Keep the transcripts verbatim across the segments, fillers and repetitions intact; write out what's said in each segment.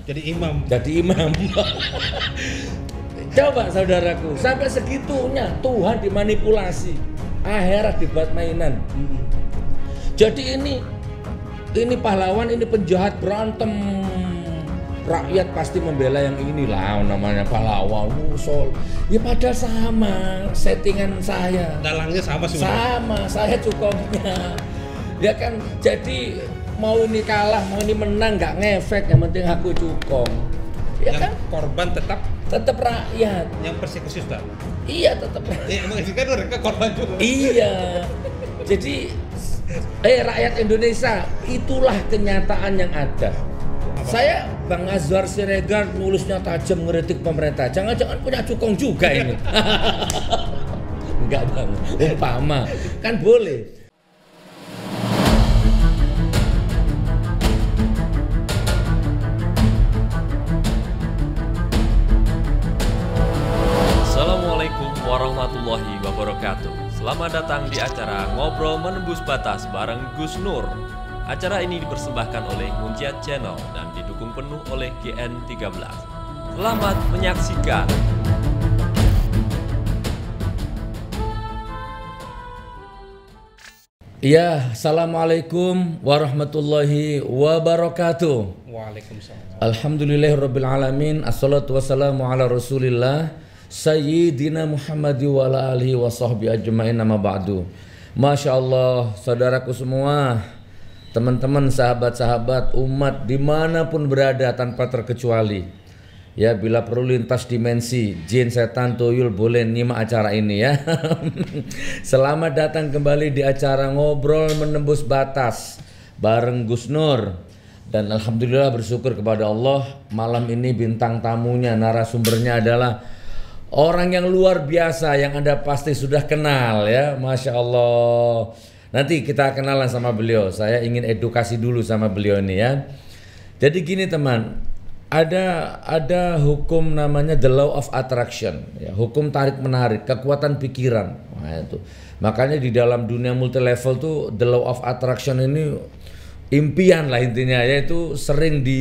Jadi imam. Jadi imam. Coba saudaraku, sampai segitunya Tuhan dimanipulasi, akhirat dibuat mainan. Hmm. Jadi ini ini pahlawan, ini penjahat berantem. Rakyat pasti membela yang inilah namanya pahlawan. Sol. Ya padahal sama settingan saya. Dalangnya sama sih. Sama, saya cukongnya. Ya kan, jadi mau ini kalah, mau ini menang nggak ngefek, yang penting aku cukong. Ya yang kan? Korban tetap Tetap rakyat. yang persekusi Ustaz. Iya, tetap rakyat. Iya, emang kan mereka korban juga. Iya. Jadi eh rakyat Indonesia, itulah kenyataan yang ada. Apa? Saya Bang Azwar Siregar nulisnya tajam ngeritik pemerintah. Jangan-jangan punya cukong juga ini. Enggak Bang, umpama kan boleh. Assalamualaikum warahmatullahi wabarakatuh. Selamat datang di acara Ngobrol Menembus Batas bareng Gus Nur. Acara ini dipersembahkan oleh Munjiat Channel dan didukung penuh oleh G N tiga belas. Selamat menyaksikan. Ya, assalamualaikum warahmatullahi wabarakatuh. Waalaikumsalam. Alhamdulillahirabbil alamin. Assalatu wassalamu ala Rasulillah Sayyidina Muhammad wa ala alihi wa sahbihi ajma'in, amma ba'du. Masya Allah, saudaraku semua, teman-teman, sahabat-sahabat, umat dimanapun berada tanpa terkecuali. Ya, bila perlu lintas dimensi, jin, setan, tuyul, boleh nyimak acara ini ya. Selamat datang kembali di acara Ngobrol Menembus Batas bareng Gus Nur. Dan alhamdulillah bersyukur kepada Allah, malam ini bintang tamunya, narasumbernya adalah orang yang luar biasa yang Anda pasti sudah kenal ya, Masya Allah. Nanti kita kenalan sama beliau. Saya ingin edukasi dulu sama beliau ini ya. Jadi gini teman, ada ada hukum namanya the law of attraction, ya, hukum tarik menarik, kekuatan pikiran. Nah, itu. Makanya di dalam dunia multi level tuh the law of attraction ini impian lah intinya, yaitu sering di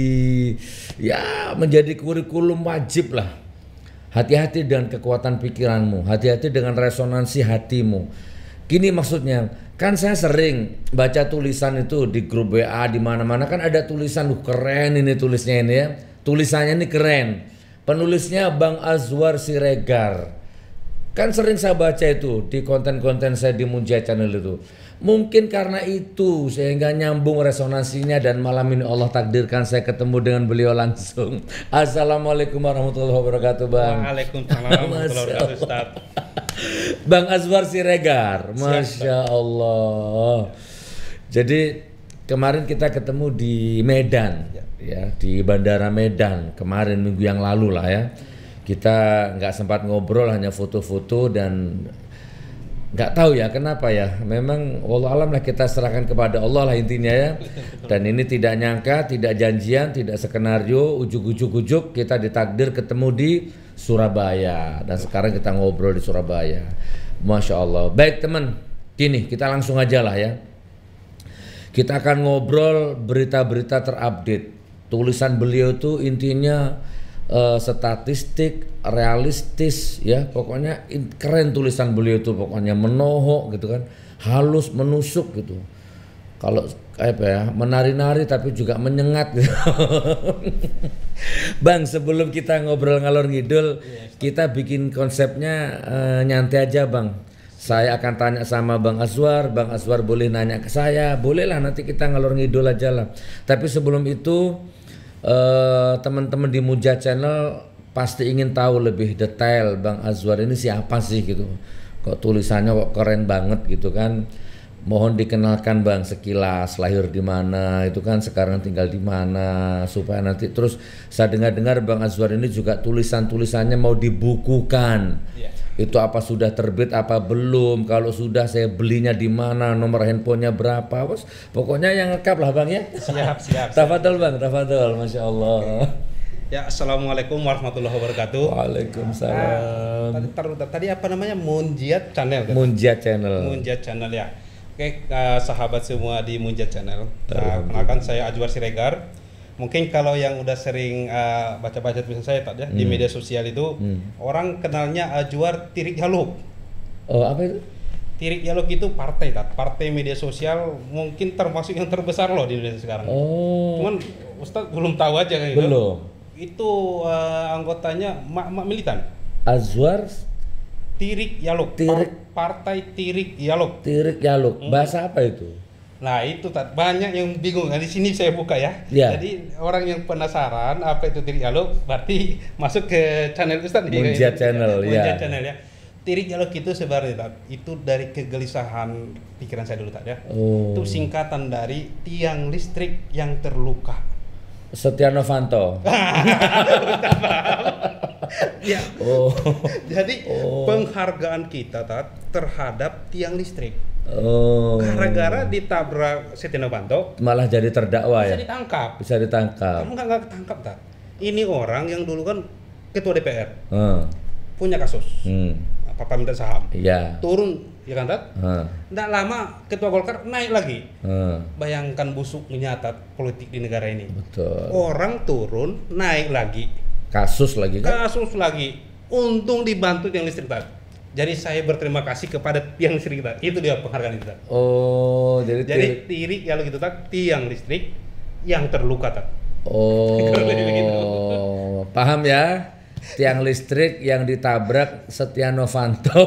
ya menjadi kurikulum wajib lah. Hati-hati dengan kekuatan pikiranmu, hati-hati dengan resonansi hatimu. Gini maksudnya, kan saya sering baca tulisan itu di grup W A di mana-mana, kan ada tulisan, uh, keren ini tulisnya ini ya. Tulisannya ini keren. Penulisnya Bang Azwar Siregar. Kan sering saya baca itu di konten-konten saya di Munjiat Channel itu. Mungkin karena itu sehingga nyambung resonansinya, dan malam ini Allah takdirkan saya ketemu dengan beliau langsung. Assalamualaikum warahmatullahi wabarakatuh Bang. Waalaikumsalam warahmatullahi wabarakatuh Ustaz. Bang Azwar Siregar, Masya Allah. Jadi kemarin kita ketemu di Medan, ya, di Bandara Medan kemarin minggu yang lalu lah ya. Kita nggak sempat ngobrol, hanya foto-foto dan nggak tahu ya kenapa ya. Memang wallahu alam lah, kita serahkan kepada Allah lah intinya ya. Dan ini tidak nyangka, tidak janjian, tidak skenario, ujuk-ujuk-ujuk kita ditakdir ketemu di Surabaya, dan sekarang kita ngobrol di Surabaya. Masya Allah. Baik teman, gini kita langsung aja lah ya. Kita akan ngobrol berita-berita terupdate. Tulisan beliau tuh intinya uh, statistik, realistis ya. Pokoknya in, keren tulisan beliau tuh, pokoknya menohok gitu kan, halus, menusuk gitu. Kalau apa ya, menari-nari tapi juga menyengat gitu. Bang, sebelum kita ngobrol ngalor ngidul, kita bikin konsepnya uh, nyantai aja Bang. Saya akan tanya sama Bang Azwar, Bang Azwar boleh nanya ke saya, bolehlah, nanti kita ngalor ngidul aja lah. Tapi sebelum itu uh, teman-teman di Munjiat Channel pasti ingin tahu lebih detail Bang Azwar ini siapa sih gitu. Kok tulisannya kok keren banget gitu kan. Mohon dikenalkan Bang sekilas, lahir di mana, itu kan sekarang tinggal di mana, supaya nanti terus saya dengar-dengar Bang Azwar ini juga tulisan-tulisannya mau dibukukan. Yeah. Itu apa sudah terbit apa belum? Kalau sudah saya belinya di mana, nomor handphonenya berapa? Bos, pokoknya yang lengkap lah Bang ya. Siap, siap. Tafadhol Bang, tafadhol, Masya Allah. Ya, assalamualaikum warahmatullahi wabarakatuh. Waalaikumsalam. Tadi, tadi, tadi apa namanya, Munjiat Channel kan? Munjiat Channel. Munjiat Channel ya. Oke, uh, sahabat semua di Munjiat Channel. Uh, kenalkan saya Azwar Siregar. Mungkin kalau yang udah sering uh, baca-baca tulisan saya Tat, ya, Hmm. di media sosial itu Hmm. orang kenalnya Azwar Tirik Yaluk. Oh, apa itu? Tirik Yaluk itu partai Tat, partai media sosial mungkin termasuk yang terbesar loh di Indonesia sekarang. Oh. Cuman Ustadz belum tahu aja kan gitu. Belum. Itu uh, anggotanya mak-mak militan. Azwar Tirik Yaluk. Tirik. Par- partai Tirik Yaluk. Tirik Yaluk. Hmm. Bahasa apa itu? Nah itu Tat, banyak yang bingung. Nah, di sini saya buka ya. Ya. Jadi orang yang penasaran apa itu Tirik Yaluk, berarti masuk ke channel Ustadz nih. Munjiat Channel, Munjiat ya. Channel ya. Tirik Yaluk itu sebenarnya Tat, itu dari kegelisahan pikiran saya dulu Tat ya. Oh. Itu singkatan dari tiang listrik yang terluka. Setia Novanto. Ya. Oh. Jadi Oh. penghargaan kita Tat, terhadap tiang listrik. Oh. Gara-gara ditabrak Setia Novanto Malah jadi terdakwa bisa ya. ditangkap. Bisa ditangkap. Kamu nggak nggak ketangkap Tat. Ini orang yang dulu kan ketua D P R, Hmm. punya kasus, Hmm. papa minta saham, Iya. turun, ya kan Tat? Hmm. Nggak lama ketua Golkar naik lagi. Hmm. Bayangkan busuknya Tat politik di negara ini. Betul. Orang turun, naik lagi, Kasus lagi kan? kasus lagi. Untung dibantu tiang listrik Tat. Jadi saya berterima kasih kepada tiang listrik Tat. Itu dia penghargaan itu Tat. Oh, jadi, Jadi tirik- tirik kalau gitu Tat, tiang listrik yang terluka Tat. Oh, Kurang lebih begitu. paham ya? Tiang listrik yang ditabrak Setia Novanto.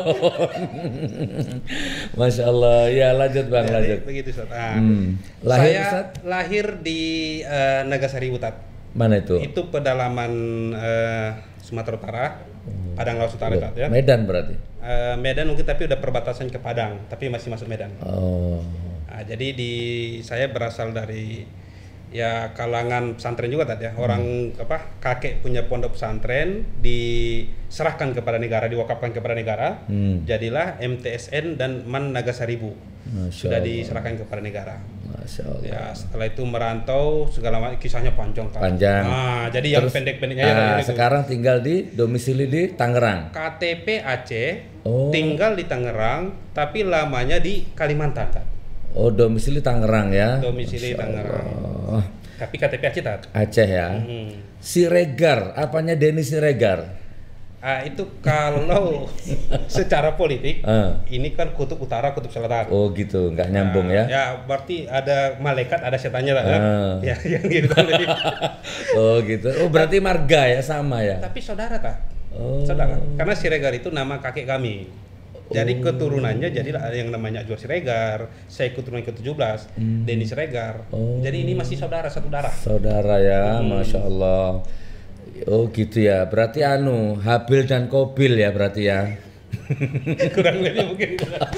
Masya Allah. Ya lanjut bang, Jadi, lanjut. begitu Ustaz. Ah, Hmm. Lahir, saya Ustaz? lahir di eh, Nagasari Tat. Mana itu? Itu pedalaman eh, Sumatera Utara, Padang Laut Utara Tat, ya. Medan berarti. Eh, Medan mungkin tapi udah perbatasan ke Padang, tapi masih masuk Medan. Oh, Nah, jadi di saya berasal dari ya kalangan pesantren juga Tat, ya. Orang apa kakek punya pondok pesantren diserahkan kepada negara, diwakafkan kepada negara. Hmm. Jadilah M T S N dan Man Nagasaribu. Masya Sudah Allah. diserahkan kepada negara. Masya Allah. Ya, setelah itu merantau segala macam, kisahnya panjang Tat. Panjang. Nah, jadi yang Terus, pendek-pendeknya ya ah, tadi itu. sekarang tinggal di domisili di Tangerang. K T P Aceh, Oh. tinggal di Tangerang, tapi lamanya di Kalimantan Tat. Oh, domisili Tangerang ya. Domisili Masya Tangerang. Allah. Tapi K T P Aceh Tat. Aceh ya. Hmm. Siregar, apanya Denny Siregar? Ah, itu kalau secara politik, Ah. ini kan kutub utara, kutub selatan. Oh gitu, nggak nyambung Nah, ya? Ya, berarti ada malaikat, ada setannya lah. kan? Ah. Ya, yang gitu. Oh gitu. Oh berarti marga ya, sama ya? Tapi saudara tak? Oh. Saudara. Karena Siregar itu nama kakek kami. Jadi keturunannya jadilah ada yang namanya Azwar Siregar. Saya keturunan ke tujuh belas, Denny Siregar. Oh. Jadi ini masih saudara, satu darah. Saudara ya, Hmm. Masya Allah. Oh gitu ya, berarti anu Habil dan Kobil ya berarti ya. Kurang lebih mungkin.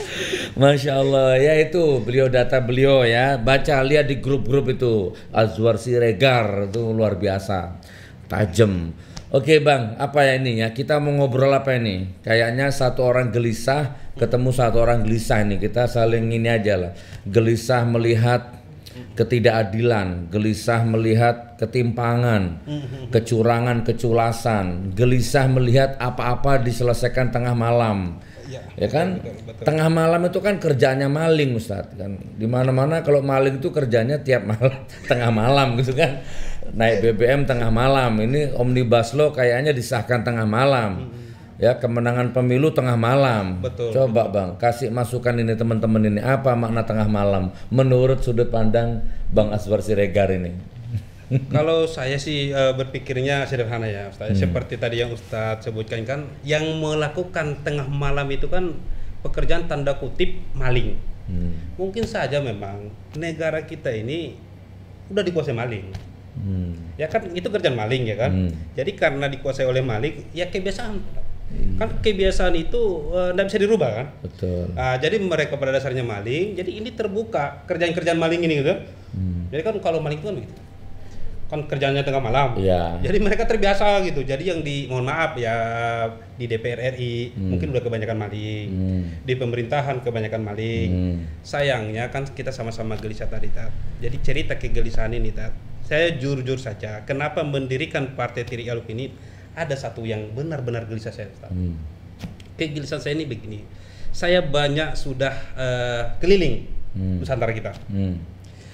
Masya Allah, ya itu beliau data beliau ya. Baca, lihat di grup-grup itu Azwar Siregar itu luar biasa, tajam. Oke bang, apa ya ini ya? Kita mau ngobrol apa ini? Kayaknya satu orang gelisah ketemu satu orang gelisah ini. Kita saling ini aja lah. Gelisah melihat ketidakadilan, gelisah melihat ketimpangan, kecurangan, keculasan, gelisah melihat apa-apa diselesaikan tengah malam. Ya, Ya kan? betul, betul. Tengah malam itu kan kerjaannya maling, Ustadz kan. Di mana-mana kalau maling itu kerjanya tiap malam, tengah malam gitu kan. Naik B B M tengah malam. Ini Omnibus Law kayaknya disahkan tengah malam. Ya, kemenangan pemilu tengah malam. Betul, Coba Bang, kasih masukan ini teman-teman ini, apa makna tengah malam menurut sudut pandang Bang Azwar Siregar ini? Kalau saya sih eh, berpikirnya sederhana ya Ustaz. Seperti tadi yang Ustaz sebutkan kan, yang melakukan tengah malam itu kan pekerjaan tanda kutip maling. Hmm. Mungkin saja memang negara kita ini udah dikuasai maling. Hmm. Ya kan itu kerjaan maling ya kan. Hmm. Jadi karena dikuasai oleh maling, ya kebiasaan. Kan kebiasaan itu tidak bisa dirubah kan. Betul. Ah, jadi mereka pada dasarnya maling, jadi ini terbuka kerjaan-kerjaan maling ini gitu. Hmm. Jadi kan kalau maling itu kan begitu. Kan kerjanya tengah malam. Iya. Jadi mereka terbiasa gitu. Jadi yang di mohon maaf ya di D P R R I Hmm. mungkin udah kebanyakan maling. Hmm. Di pemerintahan kebanyakan maling. Hmm. Sayangnya kan kita sama-sama gelisah tadi Tat. Jadi cerita kegelisahan ini Tat. Saya jujur saja, kenapa mendirikan Partai Tirik Yaluk ini ada satu yang benar-benar gelisah saya Tat. Hmm. Kegelisahan saya ini begini. Saya banyak sudah eh, keliling Hmm. Nusantara kita. Hmm.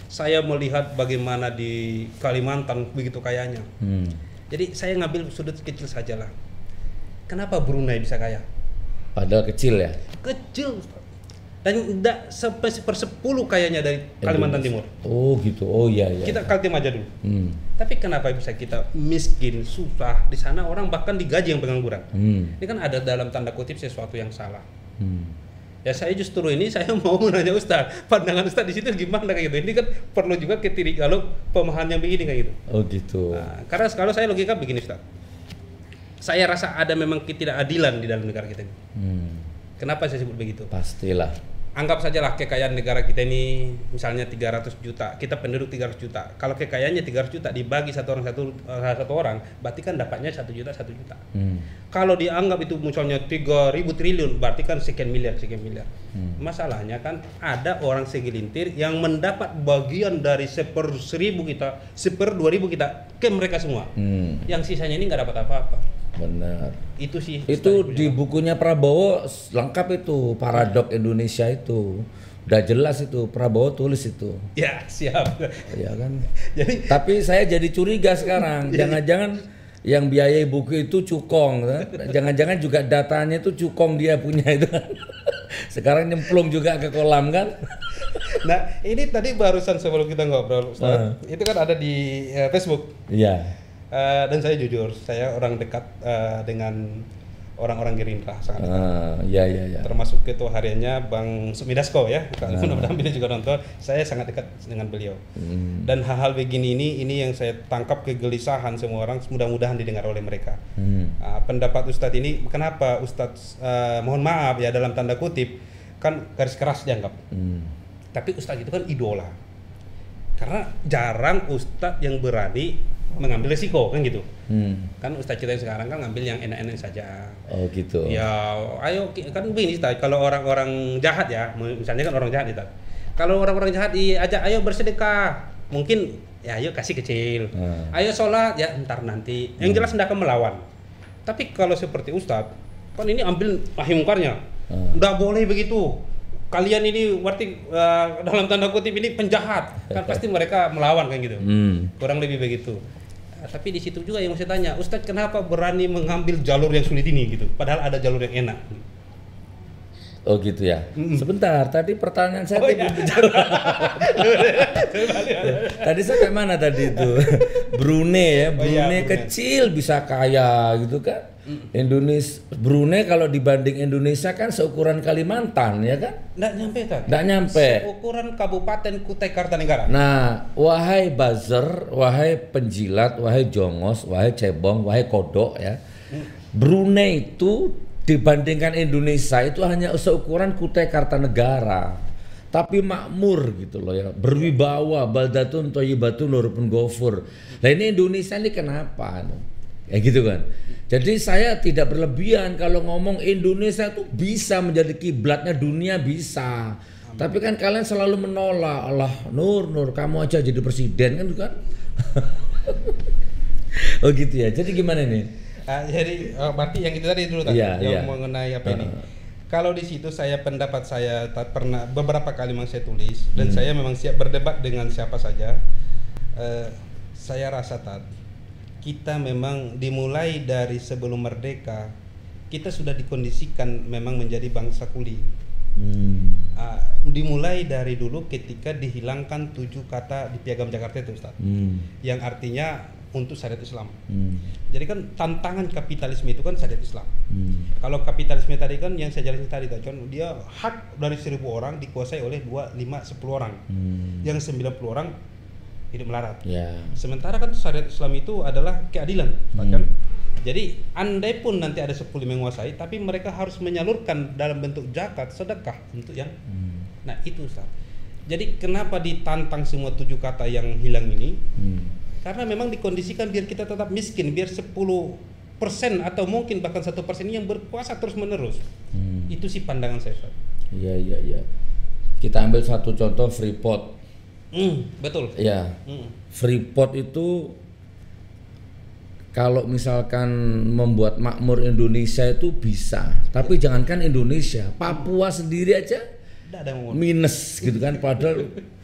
saya melihat bagaimana di Kalimantan begitu kayanya. Hmm. Jadi saya ngambil sudut kecil saja lah. Kenapa Brunei bisa kaya? Padahal kecil ya? Kecil, dan tidak sampai sepersepuluh kayanya dari Kalimantan Timur. Oh gitu, oh iya iya. Kita Kaltim aja dulu. Hmm. Tapi kenapa bisa kita miskin, susah? Di sana orang bahkan digaji yang pengangguran. Hmm. Ini kan ada dalam tanda kutip sesuatu yang salah. Hmm. Ya saya justru ini saya mau menanya Ustaz, pandangan Ustaz di situ gimana kayak gitu. Ini kan perlu juga ketiri kalau pemahaman yang begini kayak gitu. Oh gitu. Nah, karena kalau saya logika begini Ustaz. Saya rasa ada memang ketidakadilan di dalam negara kita ini. Hmm. Kenapa saya sebut begitu? Pastilah. Anggap sajalah kekayaan negara kita ini misalnya tiga ratus juta, kita penduduk tiga ratus juta. Kalau kekayaannya tiga ratus juta dibagi satu orang satu uh, satu orang, berarti kan dapatnya satu juta satu juta. Hmm. Kalau dianggap itu misalnya tiga ribu triliun, berarti kan sekian miliar sekian miliar. Hmm. Masalahnya kan ada orang segelintir yang mendapat bagian dari seper seribu kita, seper dua ribu kita ke mereka semua. Hmm. Yang sisanya ini nggak dapat apa-apa. Benar. Itu sih. Itu di bukunya Prabowo lengkap itu, Paradok Indonesia itu. Udah jelas itu, Prabowo tulis itu. Ya, siap. Ya kan. Jadi tapi saya jadi curiga sekarang. Jangan-jangan yang biayai buku itu Cukong, kan? Jangan-jangan juga datanya itu Cukong dia punya itu. Sekarang nyemplung juga ke kolam kan. Nah, ini tadi barusan sebelum kita ngobrol, Ustaz, uh. itu kan ada di uh, Facebook. Iya. Uh, dan saya jujur, saya orang dekat uh, dengan orang-orang Gerindra sangat dekat. Uh, iya, iya, iya. Termasuk ketua hariannya Bang Sumidasko ya. Kalau uh. mudah-mudahan beliau juga nonton, saya sangat dekat dengan beliau. Hmm. Dan hal-hal begini ini, ini yang saya tangkap kegelisahan semua orang, mudah-mudahan didengar oleh mereka. Hmm. Uh, pendapat Ustadz ini, kenapa Ustadz, uh, mohon maaf ya dalam tanda kutip, kan garis keras dianggap. Hmm. Tapi Ustadz itu kan idola. Karena jarang Ustadz yang berani mengambil resiko kan gitu. Hmm. Kan Ustadz kita yang sekarang kan ngambil yang enak-enak saja. Oh gitu. Ya, ayo kan begini Ustadz, kalau orang-orang jahat ya, misalnya kan orang jahat itu. Kalau orang-orang jahat diajak ayo bersedekah, mungkin ya ayo kasih kecil. Hmm. Ayo sholat ya ntar nanti. Yang jelas hendak melawan. Tapi kalau seperti Ustadz, kan ini ambil nahi mungkarnya. Hmm. Nggak boleh begitu. Kalian ini berarti uh, dalam tanda kutip ini penjahat. Kan pasti mereka melawan kan gitu. Hmm. Kurang lebih begitu. Nah, tapi di situ juga yang saya tanya, Ustadz kenapa berani mengambil jalur yang sulit ini gitu? Padahal ada jalur yang enak. Oh gitu ya. Mm-hmm. Sebentar, tadi pertanyaan saya oh, iya. Tadi sampai mana tadi itu? Brunei ya, Brunei oh, iya, kecil bisa kaya gitu kan? Mm. Indonesia, Brunei kalau dibanding Indonesia kan seukuran Kalimantan ya kan? Nggak nyampe kan? Nggak nyampe. Seukuran Kabupaten Kutai Kartanegara. Nah, wahai buzzer, wahai penjilat, wahai jongos, wahai cebong, wahai kodok ya. Mm. Brunei itu dibandingkan Indonesia itu hanya seukuran Kutai Kartanegara, tapi makmur gitu loh ya, berwibawa, baldatun thayyibatun nurun ghafur. Nah ini Indonesia ini kenapa? Ya gitu kan. Jadi saya tidak berlebihan kalau ngomong Indonesia itu bisa menjadi kiblatnya dunia bisa. Amin. Tapi kan kalian selalu menolak, Allah Nur Nur kamu aja jadi presiden kan kan. Oh gitu ya. Jadi gimana nih? Uh, jadi uh, berarti yang itu tadi dulu tadi yeah, yang yeah. mengenai apa uh. ini. Kalau di situ saya pendapat saya tak pernah beberapa kali memang saya tulis dan hmm. saya memang siap berdebat dengan siapa saja. Uh, saya rasa tak kita memang dimulai dari sebelum merdeka kita sudah dikondisikan memang menjadi bangsa kuli. Hmm. Uh, dimulai dari dulu ketika dihilangkan tujuh kata di Piagam Jakarta itu Ustaz. Hmm. Yang artinya untuk syariat Islam. Hmm. Jadi kan tantangan kapitalisme itu kan syariat Islam. Hmm. Kalau kapitalisme tadi kan yang saya jelasin tadi kan dia hak dari seribu orang dikuasai oleh dua, lima, sepuluh orang. Hmm. Yang sembilan puluh orang hidup melarat. Yeah. Sementara kan syariat Islam itu adalah keadilan, hmm. kan? Jadi andai pun nanti ada sepuluh menguasai, tapi mereka harus menyalurkan dalam bentuk zakat, sedekah untuk yang. Hmm. Nah itu Ustaz. Jadi kenapa ditantang semua tujuh kata yang hilang ini? Hmm. Karena memang dikondisikan biar kita tetap miskin, biar sepuluh persen atau mungkin bahkan satu persen yang berkuasa terus menerus. Hmm. Itu sih pandangan saya Ustaz. Iya iya iya. Kita ambil satu contoh Freeport. Hmm, betul. Ya. Hmm. Freeport itu kalau misalkan membuat makmur Indonesia itu bisa, tapi ya. Jangankan Indonesia, Papua sendiri aja minus gitu kan, padahal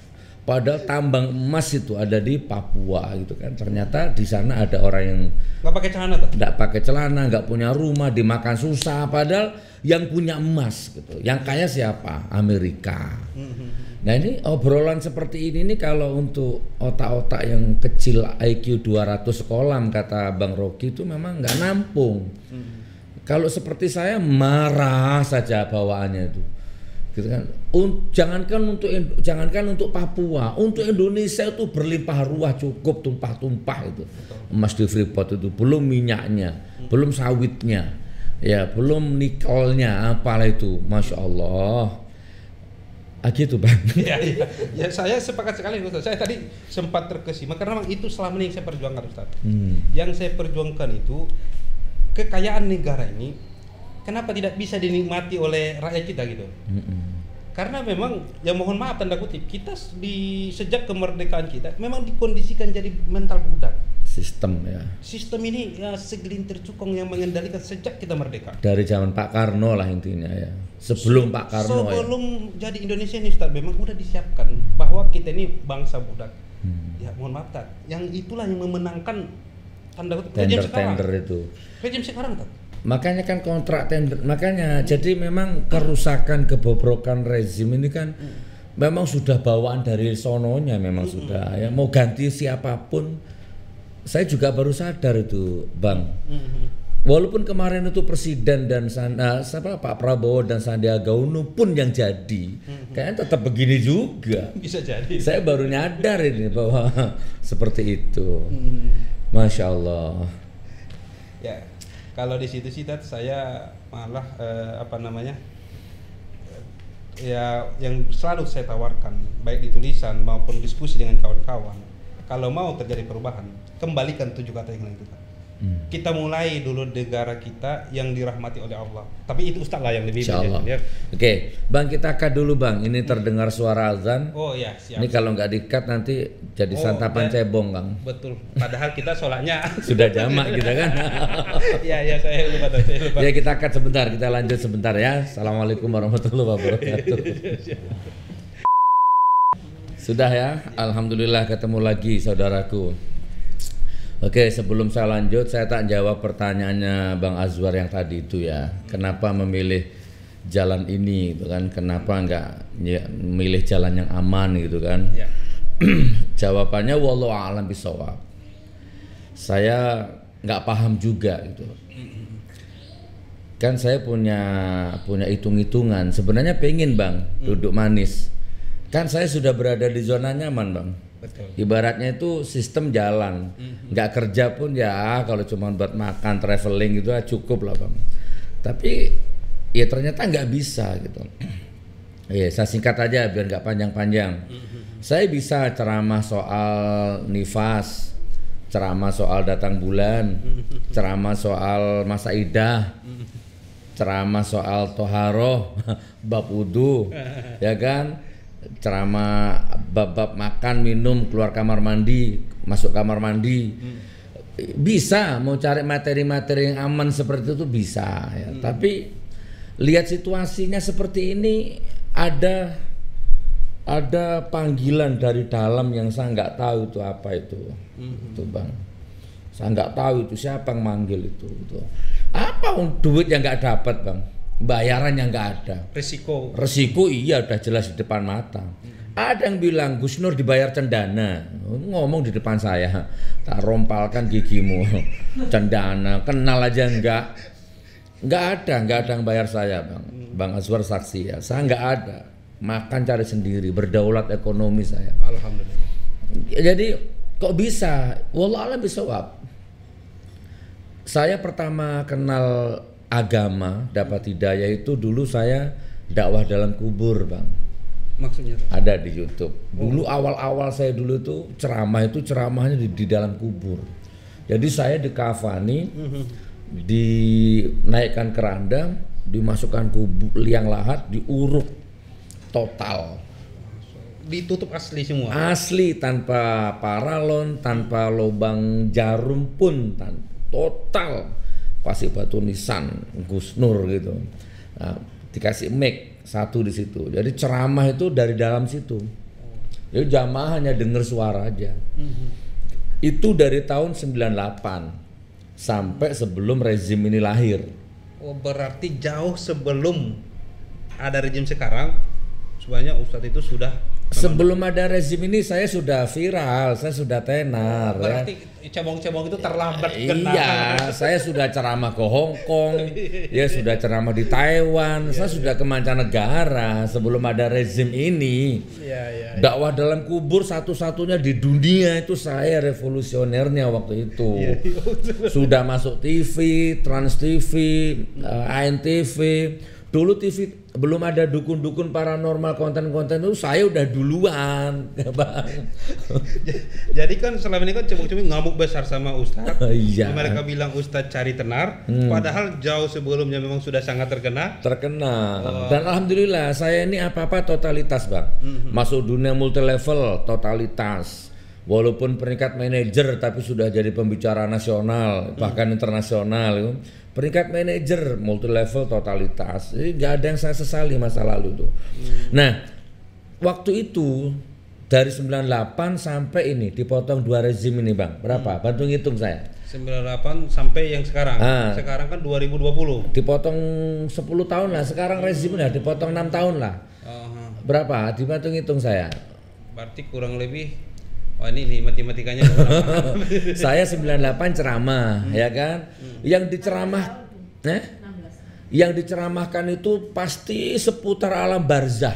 Padahal tambang emas itu ada di Papua gitu kan. Ternyata di sana ada orang yang nggak pakai celana tuh. Nggak pakai celana, nggak punya rumah, dimakan susah. Padahal yang punya emas gitu. Yang kaya siapa? Amerika. Nah ini obrolan seperti ini nih kalau untuk otak-otak yang kecil I Q dua ratus kolam kata Bang Rocky itu memang nggak nampung. Kalau seperti saya marah saja bawaannya itu. Gitu kan. Un, jangankan untuk jangankan untuk Papua, untuk Indonesia itu berlimpah ruah cukup tumpah-tumpah itu. Emas di Freeport itu belum minyaknya, hmm. belum sawitnya. Ya, belum nikelnya apalah itu. Masya Allah. Ah gitu Bang. Ya, ya, ya saya sepakat sekali Ustaz. Saya tadi sempat terkesima karena memang itu selama ini yang saya perjuangkan Ustaz. Hmm. Yang saya perjuangkan itu kekayaan negara ini kenapa tidak bisa dinikmati oleh rakyat kita gitu? Mm-mm. Karena memang ya mohon maaf tanda kutip kita di sejak kemerdekaan kita memang dikondisikan jadi mental budak. Sistem ya. Sistem ini ya segelintir cukong yang mengendalikan sejak kita merdeka. Dari zaman Pak Karno lah intinya ya. Sebelum Se- Pak Karno sebelum ya. jadi Indonesia ini Ustaz memang udah disiapkan bahwa kita ini bangsa budak. Hmm. Ya mohon maaf Tad. Yang itulah yang memenangkan tanda kutip rejim sekarang. Tender itu. Rejim sekarang Tad. Makanya kan kontrak tender, makanya hmm. jadi memang kerusakan kebobrokan rezim ini kan hmm. memang sudah bawaan dari sononya memang hmm. sudah ya mau ganti siapapun. Saya juga baru sadar itu Bang. Hmm. Walaupun kemarin itu presiden dan uh, siapa Pak Prabowo dan Sandiaga Uno pun yang jadi, hmm. kayaknya tetap begini juga. Bisa jadi. Saya baru nyadar ini bahwa seperti itu. Hmm. Masya Allah. Ya. Kalau di situ sih saya malah eh, apa namanya ya yang selalu saya tawarkan baik di tulisan maupun diskusi dengan kawan-kawan, kalau mau terjadi perubahan kembalikan tujuh kata yang itu. Hmm. Kita mulai dulu negara kita yang dirahmati oleh Allah. Tapi itu Ustaz lah yang lebih Insyaallah. Ya. Oke, Bang kita cut dulu Bang. Ini terdengar suara azan. Oh ya, siap. Ini kalau nggak di-cut nanti jadi oh, santapan ya. Cebong Bang. Betul. Padahal kita sholatnya sudah jamak gitu kan. Iya iya saya lupa saya lupa. Ya kita cut sebentar, kita lanjut sebentar ya. Assalamualaikum warahmatullahi wabarakatuh. Sudah ya, alhamdulillah ketemu lagi saudaraku. Oke, sebelum saya lanjut, saya tak jawab pertanyaannya Bang Azwar yang tadi itu ya. Kenapa memilih jalan ini gitu kan? Kenapa enggak ya, memilih jalan yang aman gitu kan? Ya. Jawabannya wallahu a'lam bishawab. Saya nggak paham juga gitu. Kan saya punya punya hitung-hitungan. Sebenarnya pengen Bang duduk manis. Kan saya sudah berada di zona nyaman Bang. Betul. Ibaratnya itu sistem jalan, mm-hmm. nggak kerja pun ya kalau cuma buat makan, traveling gitu ya cukup lah Bang. Tapi ya ternyata nggak bisa gitu. Ya saya singkat aja biar nggak panjang-panjang. Mm-hmm. Saya bisa ceramah soal nifas, ceramah soal datang bulan, mm-hmm. ceramah soal masa idah, mm-hmm. ceramah soal toharoh, bab wudu, ya kan? Ceramah bab-bab makan, minum, keluar kamar mandi, masuk kamar mandi. Hmm. Bisa mau cari materi-materi yang aman seperti itu bisa ya. Hmm. Tapi lihat situasinya seperti ini ada ada panggilan dari dalam yang saya nggak tahu itu apa itu. Hmm. Itu Bang. Saya nggak tahu itu siapa yang manggil itu, itu. Apa duit yang nggak dapat Bang? Bayaran yang nggak ada. Resiko. Resiko iya udah jelas di depan mata. Hmm. Ada yang bilang Gus Nur dibayar cendana. Ngomong di depan saya, tak rompalkan gigimu. Cendana, kenal aja enggak. Enggak ada, enggak ada yang bayar saya Bang. Bang Azwar saksi ya. Saya enggak ada. Makan cari sendiri, berdaulat ekonomi saya. Alhamdulillah. Jadi kok bisa? Wallahu a'lam bishawab. Saya pertama kenal agama, dapat hidayah itu dulu saya dakwah dalam kubur Bang. Maksudnya ada di YouTube. Dulu oh. awal-awal saya dulu tuh ceramah itu ceramahnya di, di dalam kubur. Jadi saya dikafani, mm-hmm. dinaikkan keranda, dimasukkan kubur liang lahat, diuruk total. Ditutup asli semua. Asli tanpa paralon, tanpa lubang jarum pun, tan- total. Pasir batu nisan Gus Nur gitu. Nah, dikasih mic satu di situ. Jadi ceramah itu dari dalam situ. Ya jamaah hanya dengar suara aja. Mm-hmm. Itu dari tahun sembilan puluh delapan sampai sebelum rezim ini lahir. Oh, berarti jauh sebelum ada rezim sekarang, sebenarnya Ustadz itu sudah sebelum ada rezim ini saya sudah viral, saya sudah tenar. Berarti ya. cebong-cebong itu terlambat kenal. Iya, saya sudah ceramah ke Hong Kong, ya sudah ceramah di Taiwan, ya, saya ya. sudah ke mancanegara sebelum ada rezim ini. Ya, ya, ya. Dakwah dalam kubur satu-satunya di dunia itu saya, revolusionernya waktu itu. Ya, ya. Sudah masuk T V, Trans T V, uh, A N T V. Dulu T V belum ada dukun-dukun paranormal, konten-konten itu saya udah duluan, Bang. Jadi kan selama ini kan cebong-cebong ngamuk besar sama Ustadz. Iya. Mereka bilang Ustadz cari tenar, hmm. padahal jauh sebelumnya memang sudah sangat terkenal. Terkenal. Oh. Dan alhamdulillah saya ini apa-apa totalitas, Bang. Mm-hmm. Masuk dunia multi level totalitas. Walaupun peringkat manajer tapi sudah jadi pembicara nasional, bahkan mm. internasional. Itu. Peringkat manajer multi level totalitas, jadi nggak ada yang saya sesali masa lalu tuh. Hmm. Nah, waktu itu dari sembilan puluh delapan sampai ini dipotong dua rezim ini, Bang. Berapa? Hmm. Bantu ngitung saya. sembilan puluh delapan sampai yang sekarang. Ah. Sekarang kan dua ribu dua puluh. Dipotong sepuluh tahun lah. Sekarang rezim udah dipotong enam tahun lah. Uh-huh. Berapa? Dibantu ngitung saya. Berarti kurang lebih. Wah ini nih matematikanya. Saya sembilan puluh delapan ceramah, hmm. ya kan? Hmm. Yang diceramah, eh? Yang diceramahkan itu pasti seputar alam barzah.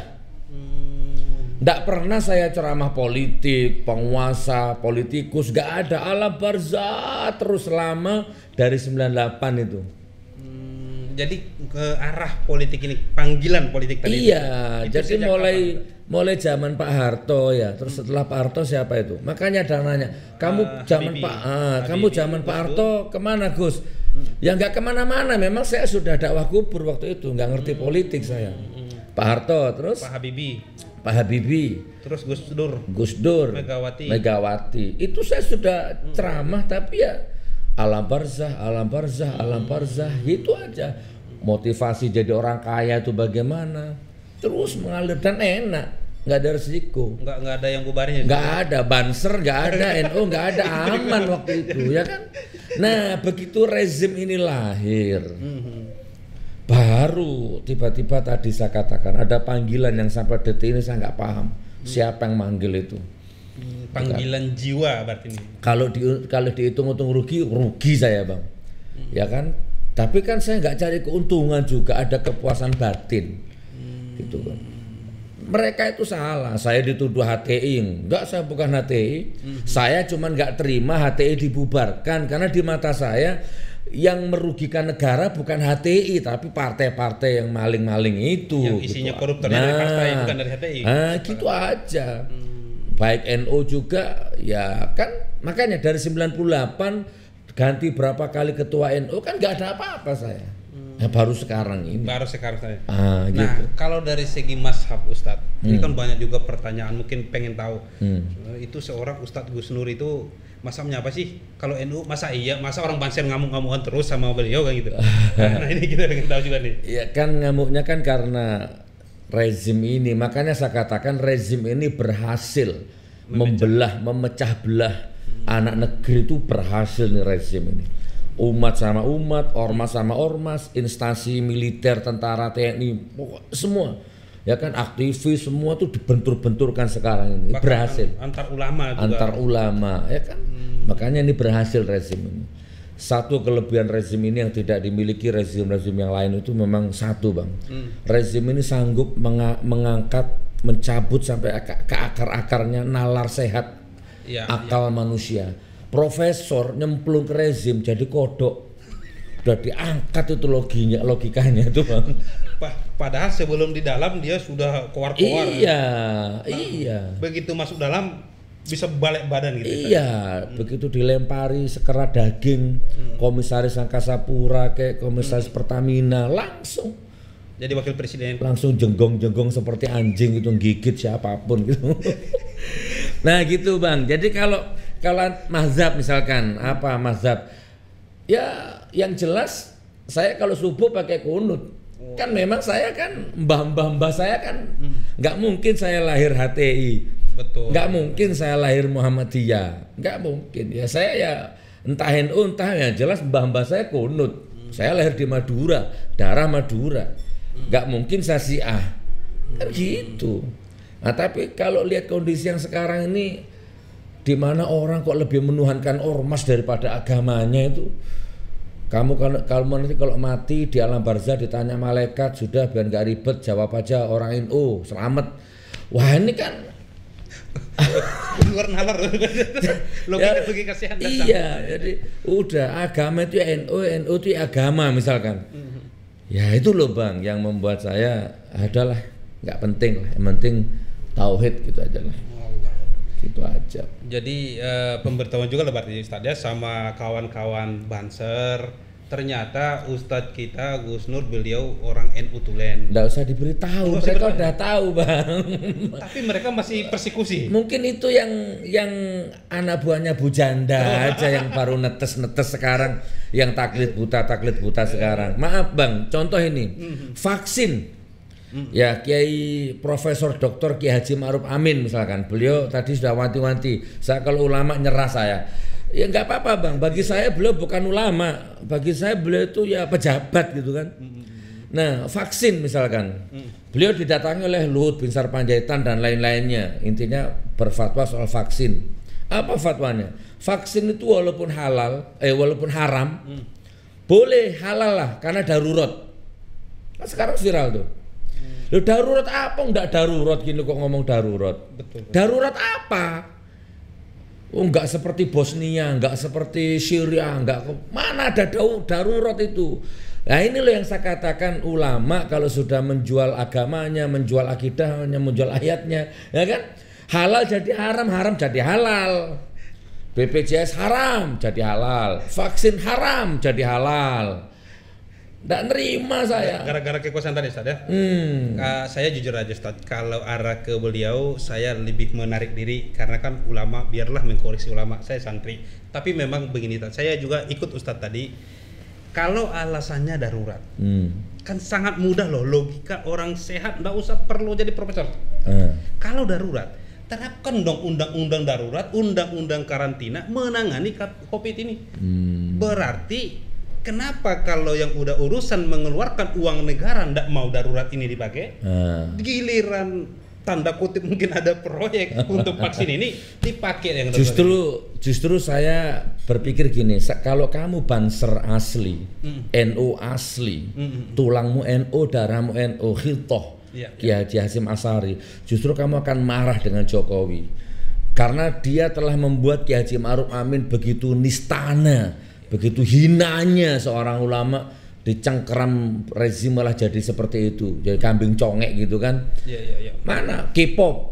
Hmm. Nggak pernah saya ceramah politik, penguasa, politikus, nggak ada, alam barzah terus selama dari sembilan puluh delapan itu. Hmm. Jadi ke arah politik ini, panggilan politik tadi. Iya, itu jadi mulai mulai zaman Pak Harto ya, terus setelah Pak Harto siapa itu? Makanya ada nanya, kamu uh, zaman Habibie. Pak, ah, kamu zaman Pak Harto kemana Gus? Hmm. Ya nggak kemana-mana, memang saya sudah dakwah kubur waktu itu, nggak ngerti hmm. politik saya. Hmm. Pak Harto, terus Pak Habibie, Pak Habibie, terus Gus Dur, Gus Dur, Megawati, Megawati. Itu saya sudah ceramah, hmm. tapi ya alam barzah, alam barzah, hmm. alam barzah, itu aja. Motivasi jadi orang kaya itu bagaimana? Terus mengalir dan enak, nggak ada resiko, nggak nggak ada yang bubarnya, nggak ada banser, nggak ada N U, nggak ada, aman waktu itu, ya kan? Nah begitu rezim ini lahir, mm-hmm. baru tiba-tiba tadi saya katakan ada panggilan yang sampai detik ini saya nggak paham mm. siapa yang manggil itu. Mm, panggilan kan? Jiwa berarti ini. Kalau di kalau dihitung-hitung rugi, rugi saya, Bang, mm. ya kan? Tapi kan saya nggak cari keuntungan juga, ada kepuasan batin. Gitu kan. Mereka itu salah, saya dituduh H T I, enggak, saya bukan H T I. Mm-hmm. Saya cuman nggak terima H T I dibubarkan karena di mata saya yang merugikan negara bukan H T I tapi partai-partai yang maling-maling itu. Yang isinya gitu. koruptor nah, dari partai bukan dari H T I. Nah, gitu aja. Hmm. Baik N U juga, ya kan. Makanya dari sembilan puluh delapan ganti berapa kali ketua N U kan nggak ada apa-apa saya. Ya, baru sekarang ini. Baru sekarang saya. Ah, nah, gitu. kalau dari segi mazhab Ustadz, hmm. ini kan banyak juga pertanyaan, mungkin pengen tahu. Hmm. Itu seorang Ustadz Gus Nur itu mazhabnya apa sih? Kalau N U masa iya, masa orang Banser ngamuk-ngamukan terus sama beliau kan gitu. Nah, ini kita pengen tahu juga nih. Ya kan ngamuknya kan karena rezim ini, makanya saya katakan rezim ini berhasil memecah. membelah, memecah belah hmm. anak negeri itu berhasil nih rezim ini. Umat sama umat, ormas sama ormas, instansi militer, tentara, T N I, semua, ya kan, aktivis semua tuh dibentur-benturkan sekarang ini. Bahkan berhasil. Antar ulama juga. Antar ulama, ya kan. Hmm. Makanya ini berhasil rezim ini. Satu kelebihan rezim ini yang tidak dimiliki rezim-rezim yang lain itu memang satu, Bang. Hmm. Rezim ini sanggup menga- mengangkat, mencabut sampai ke akar-akarnya nalar sehat ya, akal ya. manusia. Profesor nyemplung ke rezim jadi kodok, udah diangkat itu loginya, logikanya itu, Bang. Padahal sebelum di dalam dia sudah keluar-keluar. Iya, nah, iya. Begitu masuk dalam bisa balik badan gitu. Iya, hmm. begitu dilempari sekerat daging, hmm. komisaris Angkasa Pura kayak komisaris hmm. Pertamina langsung jadi wakil presiden. Langsung jenggong-jenggong seperti anjing itu gigit siapapun gitu. Nah gitu, Bang. Jadi kalau kalau mazhab misalkan apa mazhab, ya yang jelas saya kalau subuh pakai kunut. Oh. Kan memang saya kan mbah-mbah saya kan nggak hmm. mungkin saya lahir H T I. Betul. Nggak mungkin saya lahir Muhammadiyah, nggak mungkin. Ya saya ya entah N U entah ya jelas mbah-mbah saya kunut. Hmm. Saya lahir di Madura, darah Madura. Nggak hmm. mungkin saya Syiah. Kan gitu. Nah tapi kalau lihat kondisi yang sekarang ini, di mana orang kok lebih menuhankan ormas daripada agamanya itu. Kamu kalau kalau nanti kalau mati di alam barzah ditanya malaikat, sudah biar nggak ribet jawab aja orang N U selamat. Wah ini kan luar nalar logika logika sehat. Iya, jadi udah agama itu N U, N U itu agama misalkan. Mm-hmm. Ya itu loh Bang yang membuat saya adalah nggak penting lah, yang penting tauhid gitu aja lah. Gitu aja. Jadi uh, pemberitahuan juga lebar di Ustadz ya sama kawan-kawan Banser. Ternyata Ustadz kita Gus Nur beliau orang N U Tulen. Nggak usah diberitahu, mereka udah tahu Bang. Tapi mereka masih persekusi. Mungkin itu yang yang anak buahnya Bu Janda aja yang baru netes-netes sekarang, yang taklid buta taklid buta sekarang. Maaf Bang, contoh ini vaksin. Ya Kiai Profesor Doktor Kiai Haji Ma'ruf Amin misalkan, beliau tadi sudah wanti-wanti, saya kalau ulama nyerah saya. Ya nggak apa-apa Bang, bagi saya beliau bukan ulama, bagi saya beliau itu ya pejabat gitu kan. Nah vaksin misalkan, beliau didatangi oleh Luhut Binsar Panjaitan dan lain-lainnya, intinya berfatwa soal vaksin. Apa fatwanya? Vaksin itu walaupun halal, eh walaupun haram, boleh halal lah karena darurat. Nah, sekarang viral tuh. Loh darurat apa? Enggak darurat gini kok ngomong darurat. Betul, betul. Darurat apa? Oh enggak seperti Bosnia, enggak seperti Syria, enggak mana ada darurat itu. Nah ini loh yang saya katakan ulama kalau sudah menjual agamanya, menjual akidahnya, menjual ayatnya, ya kan? Halal jadi haram, haram jadi halal. B P J S haram jadi halal, vaksin haram jadi halal. Nggak nerima saya. Gara-gara kekuasaan tadi Ustaz ya. Hmm. Uh, saya jujur aja Ustaz, kalau arah ke beliau saya lebih menarik diri karena kan ulama, biarlah mengkoreksi ulama, saya santri. Tapi memang begini Ustaz, saya juga ikut Ustaz tadi. Kalau alasannya darurat, hmm. kan sangat mudah loh, logika orang sehat nggak usah perlu jadi profesor. Hmm. Kalau darurat, terapkan dong undang-undang darurat, undang-undang karantina menangani COVID ini. Hmm. Berarti kenapa kalau yang udah urusan mengeluarkan uang negara ndak mau darurat ini dipakai? Hmm. Giliran tanda kutip mungkin ada proyek untuk vaksin ini dipakai yang justru ini. Justru saya berpikir gini, kalau kamu Banser asli, mm. N U asli, mm-hmm. tulangmu N U, darahmu N U, khiltoh, yeah, Kiai Haji Hasyim Asy'ari, justru kamu akan marah dengan Jokowi karena dia telah membuat Kiai Haji Ma'ruf Amin begitu nistana, begitu hinanya seorang ulama, dicengkeram rezim malah jadi seperti itu, jadi kambing congek gitu kan. Ya, ya, ya. Mana K-pop?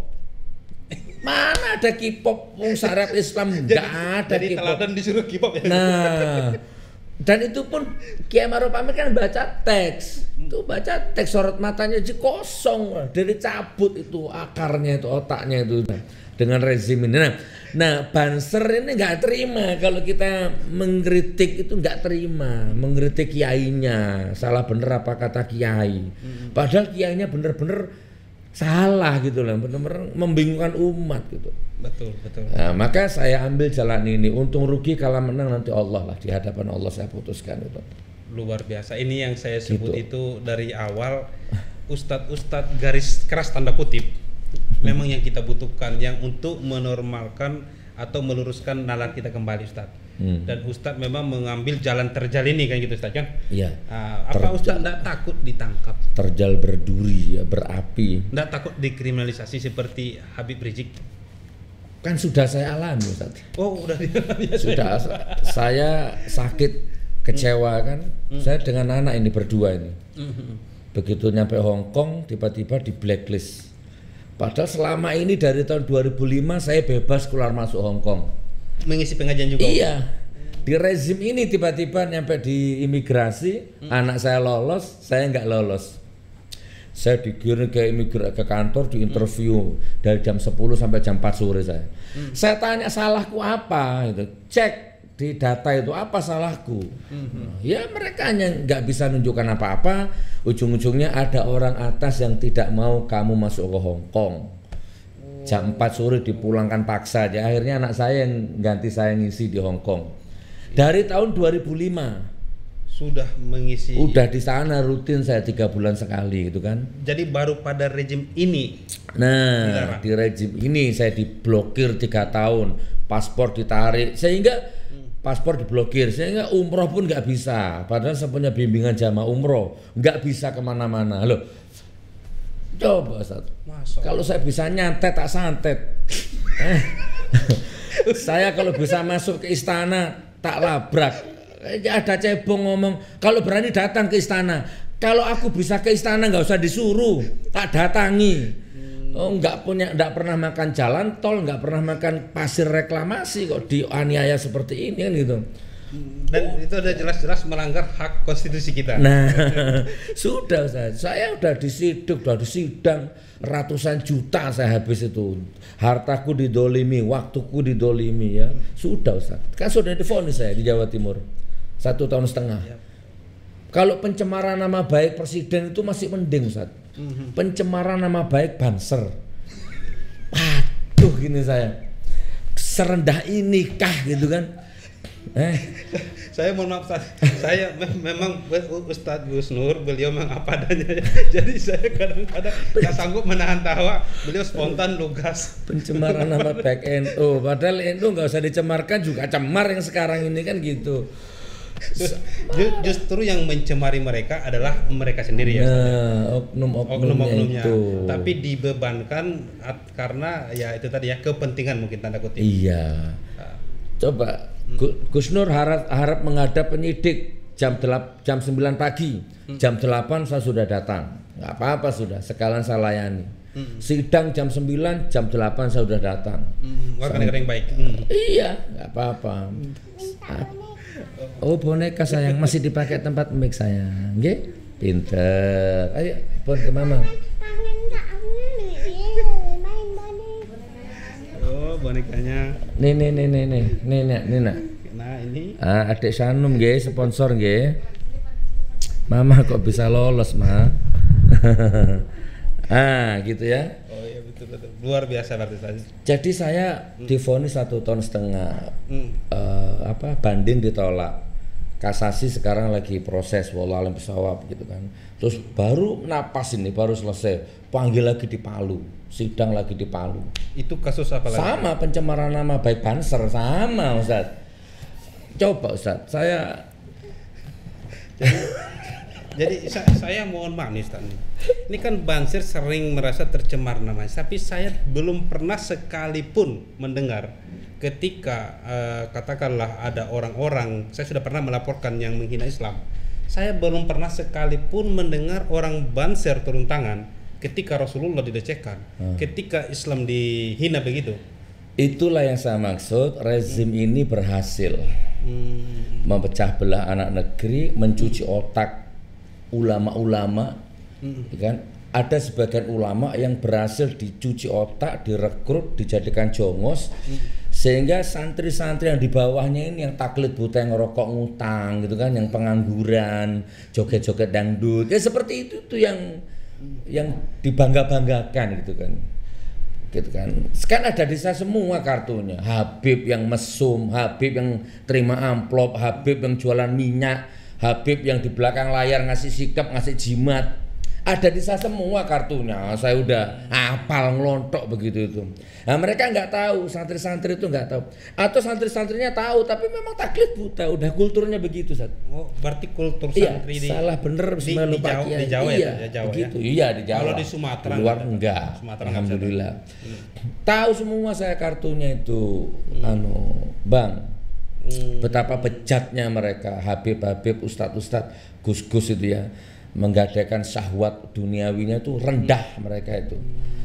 Mana ada K-pop? Wong syariat Islam enggak ada jadi K-pop. teladan disuruh K-pop ya. Nah, dan itu pun Kiai Ma'ruf Amin kan baca teks, tuh baca teks sorot matanya aja kosong, dari cabut itu akarnya itu otaknya itu dengan rezim ini. Nah, nah Banser ini nggak terima kalau kita mengkritik itu, nggak terima mengkritik kiainya salah bener apa kata kiai, padahal kiainya bener-bener salah gitu loh, bener-bener membingungkan umat gitu. Betul, betul. Nah, maka saya ambil jalan ini, untung rugi kalah menang nanti Allah lah, di hadapan Allah saya putuskan itu. Luar biasa, ini yang saya sebut gitu. Itu dari awal ustadz-ustadz garis keras tanda kutip memang yang kita butuhkan, yang untuk menormalkan atau meluruskan nalar kita kembali Ustaz. Hmm. Dan Ustaz memang mengambil jalan terjal ini kan gitu Ustaz kan? Iya. Uh, apa Ustaz enggak takut ditangkap? Terjal berduri ya, berapi. Enggak takut dikriminalisasi seperti Habib Rizik? Kan sudah saya alami Ustaz. Oh, udah ya, sudah. Saya sakit, kecewa kan. Hmm. Saya dengan anak ini berdua ini. Hmm. Begitu nyampe Hong Kong tiba-tiba di blacklist. Padahal selama ini dari tahun dua ribu lima saya bebas keluar masuk Hong Kong. Mengisi pengajian juga? Iya. Di rezim ini tiba-tiba nyampe di imigrasi, hmm. anak saya lolos, saya nggak lolos. Saya dikirim ke imigrasi ke kantor, di interview hmm. dari jam sepuluh sampai jam empat sore saya. Hmm. Saya tanya salahku apa gitu. Cek di data itu apa salahku. Hmm. Ya mereka hanya nggak bisa nunjukkan apa-apa. Ujung-ujungnya ada orang atas yang tidak mau kamu masuk ke Hong Kong. Jam empat sore dipulangkan paksa aja. Akhirnya anak saya yang ganti saya ngisi di Hong Kong. Dari tahun dua ribu lima sudah mengisi. Udah di sana rutin saya tiga bulan sekali gitu kan. Jadi baru pada rejim ini. Nah, dilarang. Di rejim ini saya diblokir tiga tahun, paspor ditarik, sehingga paspor diblokir, sehingga umroh pun nggak bisa. Padahal saya punya bimbingan jamaah umroh, nggak bisa kemana-mana. Loh, coba Ustaz, kalau saya bisa nyantet tak santet. Eh, saya kalau bisa masuk ke istana tak labrak. Ada cebong ngomong, kalau berani datang ke istana. Kalau aku bisa ke istana nggak usah disuruh, tak datangi. Oh, nggak punya, nggak pernah makan jalan tol, nggak pernah makan pasir reklamasi kok dianiaya seperti ini kan gitu. Dan oh. itu udah jelas-jelas melanggar hak konstitusi kita. Nah, sudah saya, saya udah disiduk, udah disidang ratusan juta saya habis itu, hartaku didolimi, waktuku didolimi ya. Sudah Ustaz, kan sudah divonis saya di Jawa Timur satu tahun setengah. Yep. Kalau pencemaran nama baik presiden itu masih mending Ustaz. Mm-hmm. Pencemaran nama baik Banser, aduh gini saya, serendah inikah gitu kan? Eh, saya mohon maaf Ustaz, saya me- memang Ustadz Gus Nur beliau memang apa adanya, jadi saya kadang-kadang nggak sanggup menahan tawa, beliau spontan lugas. Pencemaran nama baik N U, padahal N U nggak usah dicemarkan juga cemar yang sekarang ini kan gitu. Justru yang mencemari mereka adalah mereka sendiri ya. Nah, oknum-oknumnya itu. Tapi dibebankan karena ya itu tadi ya kepentingan mungkin tanda kutip. Iya. Nah. Coba hmm. Gus Nur harap harap menghadap penyidik jam delap, jam sembilan pagi, hmm. jam delapan saya sudah datang. Nggak apa-apa sudah, sekalian saya layani. Hmm. Sidang jam sembilan, jam delapan saya sudah datang. Hmm. Warga negara yang baik. Hmm. Iya, nggak apa-apa. Ah. Oh boneka sayang masih dipakai tempat mic sayang, nggih? Pinter. Ayo, pon ke mama. Oh bonekanya. Nih nih nih nih nih nih nih nih nak. Nah ini. Ah adik Sanum nggih, sponsor nggih. Mama kok bisa lolos ma? Ah gitu ya. Oh iya betul betul. Luar biasa berarti saja. Jadi saya hmm. divonis satu tahun setengah. Hmm. Uh, apa banding ditolak. Kasasi sekarang lagi proses wallahualam bisawab gitu kan. Terus baru napas ini baru selesai, panggil lagi di Palu, sidang lagi di Palu. Itu kasus apa lagi? Sama pencemaran nama baik Banser sama Ustaz. Coba Ustaz, saya jadi, jadi saya, saya mohon maaf nih Ustaz. Ini kan Banser sering merasa tercemar namanya, tapi saya belum pernah sekalipun mendengar ketika uh, katakanlah ada orang-orang, saya sudah pernah melaporkan yang menghina Islam. Saya belum pernah sekalipun mendengar orang Banser turun tangan ketika Rasulullah dilecehkan, hmm. ketika Islam dihina begitu. Itulah yang saya maksud, rezim hmm. ini berhasil hmm. memecah belah anak negeri, mencuci hmm. otak ulama-ulama, hmm. kan? Ada sebagian ulama yang berhasil dicuci otak, direkrut, dijadikan jongos, hmm. sehingga santri-santri yang di bawahnya ini yang taklid buta, yang ngerokok ngutang gitu kan, yang pengangguran, joget-joget dangdut, ya seperti itu tuh yang yang dibangga-banggakan gitu kan. Gitu kan. Sekarang ada di saya semua kartunya. Habib yang mesum, Habib yang terima amplop, Habib yang jualan minyak, Habib yang di belakang layar ngasih sikap, ngasih jimat. Ada di saya semua kartunya, saya udah hafal ngelontok begitu itu. Nah mereka nggak tahu, santri-santri itu nggak tahu, atau santri-santrinya tahu tapi memang taklid buta, udah kulturnya begitu Sat. Oh berarti kultur iya, santri di salah bener di, di, Jawa, di Jawa iya, ya, Jawa begitu. Ya? Iya di Jawa. Kalau di Sumatera luar enggak, enggak. Sumatera Alhamdulillah. Hmm. Tahu semua saya kartunya itu, hmm. anu bang. Hmm. Betapa bejatnya mereka, Habib-habib, Ustadz-Ustadz, Gus-Gus itu ya. Menggadaikan syahwat duniawinya itu rendah mereka itu,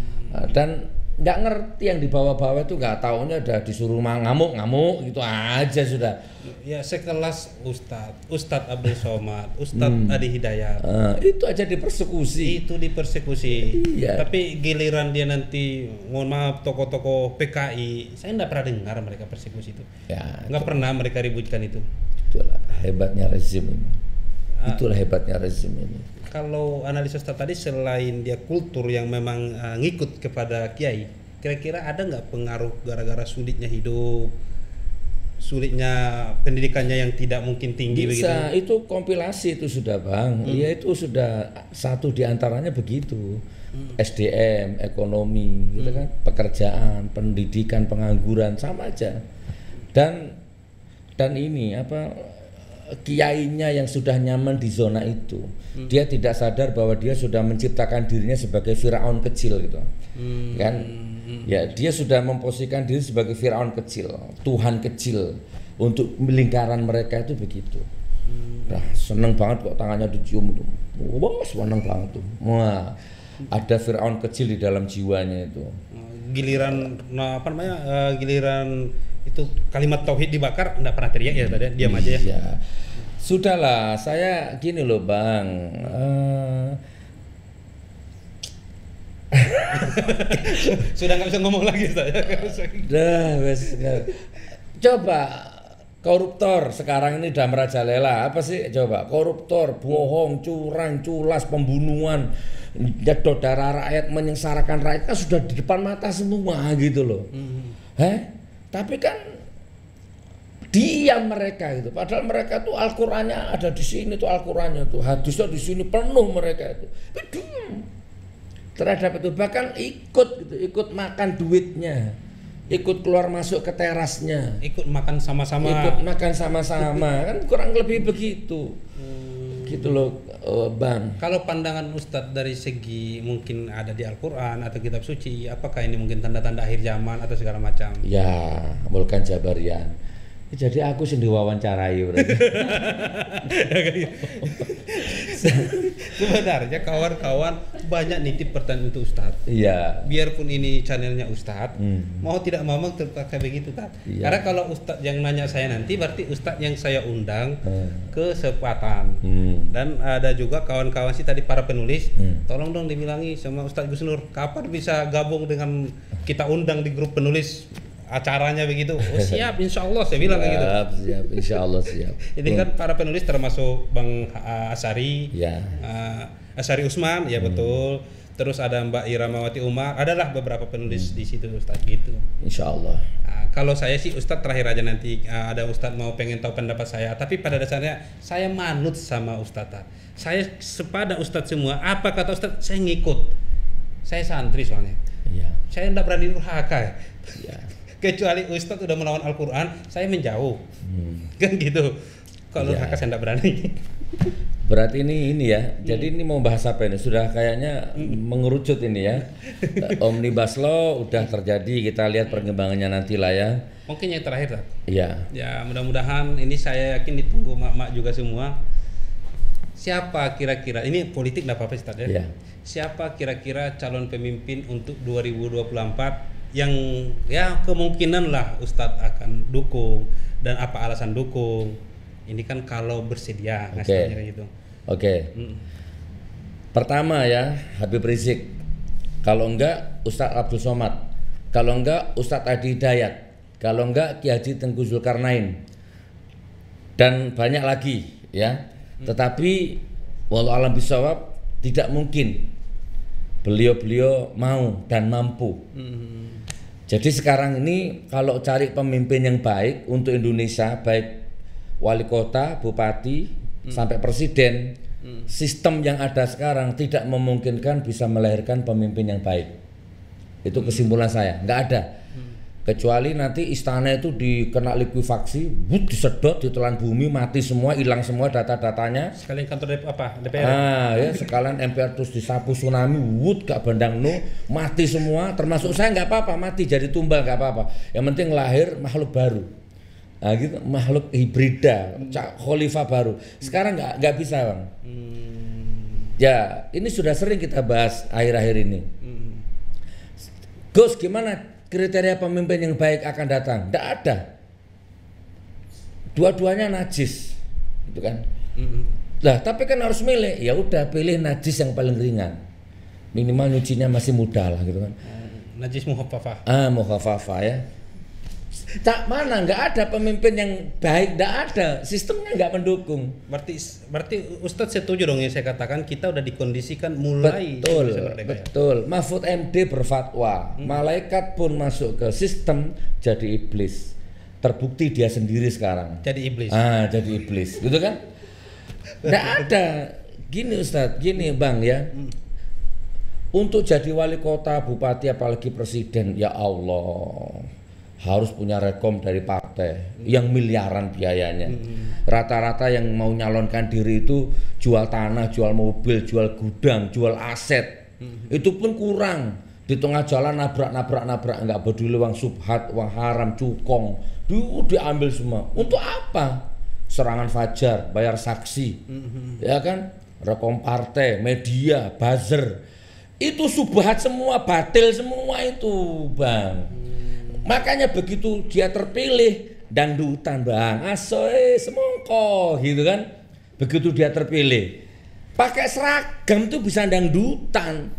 dan nggak ngerti yang di bawah-bawah itu, nggak taunya udah disuruh ngamuk-ngamuk gitu aja sudah. Ya sekelas Ustadz, Ustadz Abdul Somad, Ustadz hmm. Adi Hidayat, uh, itu aja dipersekusi. Itu dipersekusi. Iya. Tapi giliran dia nanti, mohon maaf, tokoh-tokoh P K I, saya nggak pernah dengar mereka persekusi itu. Ya, nggak pernah mereka ributkan itu. Itulah hebatnya rezim ini. Itulah hebatnya rezim ini. Kalau analisa Ustaz tadi, selain dia kultur yang memang uh, ngikut kepada kiai, kira-kira ada nggak pengaruh gara-gara sulitnya hidup, sulitnya pendidikannya yang tidak mungkin tinggi bisa, begitu? itu kompilasi itu sudah Bang, Hmm. ya itu sudah satu diantaranya begitu. Hmm. S D M, ekonomi, gitu kan, pekerjaan, pendidikan, pengangguran sama aja. Dan dan ini apa kiainya yang sudah nyaman di zona itu, hmm. dia tidak sadar bahwa dia sudah menciptakan dirinya sebagai Firaun kecil gitu, hmm. kan? Ya dia sudah memposisikan diri sebagai Firaun kecil, Tuhan kecil untuk lingkaran mereka itu begitu. Hmm. Nah, seneng banget kok tangannya dicium tuh, wah seneng banget tuh. Wah, ada Firaun kecil di dalam jiwanya itu. Giliran, nah apa namanya, uh, giliran itu kalimat tauhid dibakar, enggak pernah teriak ya tadi, diam aja ya. Ya. Sudahlah, saya gini loh Bang. Uh, Sudah nggak bisa ngomong lagi saya. Dah, wes. Coba koruptor sekarang ini udah merajalela. Apa sih coba? Koruptor, bohong, curang, culas, pembunuhan, jatuh darah rakyat, menyengsarakan rakyat kan sudah di depan mata semua gitu loh. Hmm. Heh? Tapi kan diam mereka gitu. Padahal mereka tuh Al-Qur'annya ada di sini tuh, Al-Qur'annya tuh, hadisnya di sini penuh mereka itu. Tapi diam terhadap itu, bahkan ikut gitu, ikut makan duitnya, ikut keluar masuk ke terasnya, ikut makan sama-sama, ikut makan sama-sama, kan kurang lebih begitu. Hmm. Gitu loh uh, Bang. Kalau pandangan Ustadz dari segi mungkin ada di Al-Qur'an atau kitab suci, apakah ini mungkin tanda-tanda akhir zaman atau segala macam? Ya, Mulkan Jabarian. Jadi aku sing diwawancarai berarti. Sebenarnya kawan-kawan banyak nitip pertanyaan untuk Ustadz. Iya. Biarpun ini channelnya Ustadz, hmm. mau tidak mau terpakai begitu kan. Iya. Karena kalau Ustadz yang nanya saya nanti, berarti Ustadz yang saya undang hmm. ke Sepatan. Hmm. Dan ada juga kawan-kawan sih tadi para penulis, hmm. tolong dong dibilangi sama Ustadz Gus Nur, kapan bisa gabung dengan kita undang di grup penulis acaranya begitu. Oh siap, insya Allah saya bilang kayak gitu. Siap, siap, insya Allah siap. Ini kan para penulis termasuk Bang uh, Asari, ya. uh, Asari Usman, ya hmm. betul. Terus ada Mbak Iramawati Umar, adalah beberapa penulis hmm. di situ Ustaz gitu. Insya Allah. Uh, kalau saya sih Ustaz terakhir aja nanti uh, ada Ustaz mau pengen tahu pendapat saya, tapi pada dasarnya saya manut sama Ustaz. Saya sepada Ustaz semua, apa kata Ustaz saya ngikut. Saya santri soalnya. Iya. Saya enggak berani durhaka. Iya. Kecuali Ustadz udah melawan Al-Quran, saya menjauh, hmm. kan gitu. Kalau ya. Haka saya nggak berani. Berarti ini ini ya. Hmm. Jadi ini mau bahas apa ini? Sudah kayaknya hmm. mengerucut ini ya. Omnibus Law udah terjadi, kita lihat perkembangannya nanti lah ya. Mungkin yang terakhir tak? Iya. Ya mudah-mudahan ini saya yakin ditunggu mak-mak juga semua. Siapa kira-kira? Ini politik nggak apa-apa Ustadz ya. Ya. Siapa kira-kira calon pemimpin untuk dua ribu dua puluh empat? Yang ya kemungkinan lah Ustadz akan dukung, dan apa alasan dukung? Ini kan kalau bersedia ngasihnya okay. gitu. Oke. Okay. Hmm. Pertama ya Habib Rizik. Kalau enggak Ustadz Abdul Somad. Kalau enggak Ustadz Adi Hidayat. Kalau enggak Ki Haji Tengku Zulkarnain. Dan banyak lagi ya. Hmm. Tetapi wallahu alam bisawab tidak mungkin beliau-beliau mau dan mampu. Hmm. Jadi sekarang ini kalau cari pemimpin yang baik untuk Indonesia, baik wali kota, bupati, hmm. sampai presiden, hmm. sistem yang ada sekarang tidak memungkinkan bisa melahirkan pemimpin yang baik. Itu kesimpulan hmm. saya, nggak ada. Hmm. Kecuali nanti istana itu dikena likuifaksi, but, disedot, ditelan bumi, mati semua, hilang semua data-datanya. Sekalian kantor apa? D P R. Ah ya, sekalian M P R terus disapu tsunami, wut gak bandang no, mati semua. Termasuk saya nggak apa-apa, mati jadi tumbal nggak apa-apa. Yang penting lahir makhluk baru. Nah, gitu, makhluk hibrida, hmm. khalifah baru. Sekarang nggak nggak bisa Bang. Hmm. Ya, ini sudah sering kita bahas akhir-akhir ini. Hmm. Gus, gimana kriteria pemimpin yang baik akan datang? Tidak ada. Dua-duanya najis, gitu kan? Mm-hmm. Lah, tapi kan harus milih. Ya udah, pilih najis yang paling ringan. Minimal nyucinya masih mudah lah, gitu kan? Mm, najis muhaffafah. Ah, muhaffafah ya. Tak mana nggak ada pemimpin yang baik, nggak ada, sistemnya nggak mendukung. Berarti berarti Ustadz setuju dong yang saya katakan kita udah dikondisikan mulai Betul, merdeka, betul. Ya? Mahfud M D berfatwa, hmm. malaikat pun masuk ke sistem jadi iblis. Terbukti dia sendiri sekarang. Jadi iblis. Ah, jadi iblis, gitu kan? Nggak ada. Gini Ustadz, gini Bang ya. Hmm. Untuk jadi wali kota, bupati, apalagi presiden, ya Allah. Harus punya rekom dari partai yang miliaran biayanya. Rata-rata yang mau nyalonkan diri itu jual tanah, jual mobil, jual gudang, jual aset. Itu pun kurang. Di tengah jalan nabrak-nabrak-nabrak, nggak peduli uang subhat, uang haram, cukong, di, diambil semua. Untuk apa? Serangan fajar, bayar saksi, ya kan? Rekom partai, media, buzzer. Itu subhat semua, batil semua itu, Bang. Makanya begitu dia terpilih dangdutan Bang, asoe semongko gitu kan. Begitu dia terpilih pakai seragam tuh bisa dangdutan.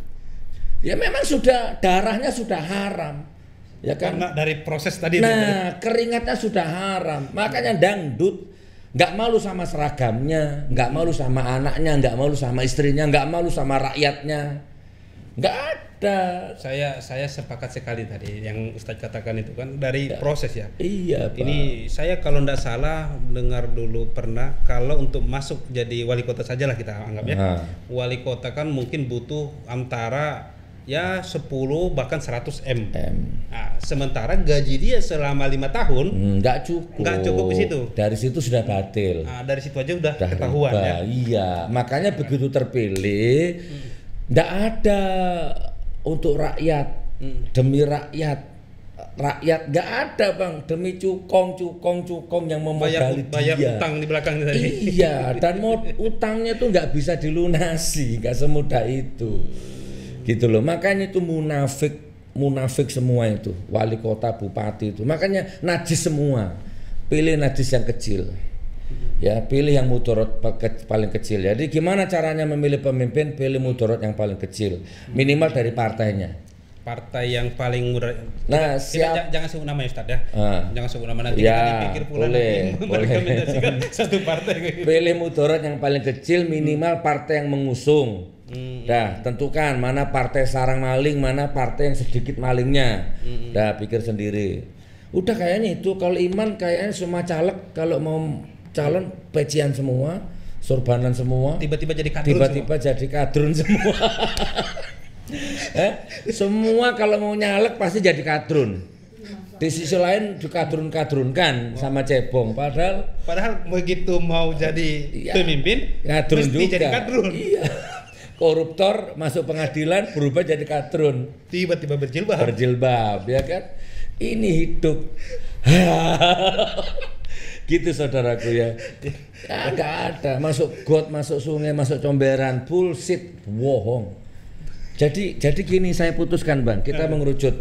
Ya memang sudah darahnya sudah haram. Ya kan? Karena dari proses tadi. Nah, itu. Keringatnya sudah haram. Makanya dangdut nggak malu sama seragamnya, nggak malu sama anaknya, nggak malu sama istrinya, nggak malu sama rakyatnya. Nggak ada. Saya saya sepakat sekali tadi yang Ustadz katakan itu kan dari ya. Proses ya. Iya, Pak. Ini saya kalau tidak salah dengar dulu pernah kalau untuk masuk jadi wali kota sajalah kita anggap ya. Aha. Wali kota kan mungkin butuh antara ya sepuluh bahkan seratus M. M. Nah, sementara gaji dia selama lima tahun nggak cukup. Nggak cukup di situ. Dari situ sudah batil. Nah, dari situ aja udah, udah ketahuan riba. Ya. Iya, makanya begitu terpilih nggak hmm. ada untuk rakyat, hmm. demi rakyat, rakyat nggak ada Bang, demi cukong, cukong, cukong yang memodali bayar, dia. Bayar utang di belakang tadi. Iya, dan mau utangnya tuh nggak bisa dilunasi, nggak semudah itu, gitu loh. Makanya itu munafik, munafik semua itu, wali kota, bupati itu. Makanya najis semua, pilih najis yang kecil. Ya, pilih yang mudorot paling kecil. Jadi gimana caranya memilih pemimpin? Pilih mudorot yang paling kecil, minimal dari partainya. Partai yang paling mudah. Nah, kita, siap. Kita, jangan sebut nama ya Ustadz ya. Ah. Jangan sebut nama nanti ya, kita dipikir pula boleh, nanti merekomendasikan satu partai. Pilih mudorot yang paling kecil, minimal partai yang mengusung. Hmm. Dah, tentukan mana partai sarang maling, mana partai yang sedikit malingnya. Hmm. Dah, pikir sendiri. Udah kayaknya itu. Kalau iman kayaknya semua caleg kalau mau calon pecian semua, sorbanan semua, tiba-tiba jadi kadrun tiba-tiba semua. jadi kadrun semua. eh, semua kalau mau nyalek pasti jadi kadrun. Di sisi lain dikadrun-kadrunkan sama cebong, padahal padahal begitu mau jadi ya, pemimpin kadrun mesti juga. Jadi kadrun. Iya. Koruptor masuk pengadilan berubah jadi kadrun. Tiba-tiba berjilbab. Berjilbab, ya kan? Ini hidup. Gitu saudaraku ya. Ya gak ada, masuk got, masuk sungai, masuk comberan, bullshit, bohong. Jadi jadi gini saya putuskan Bang, kita mengerucut.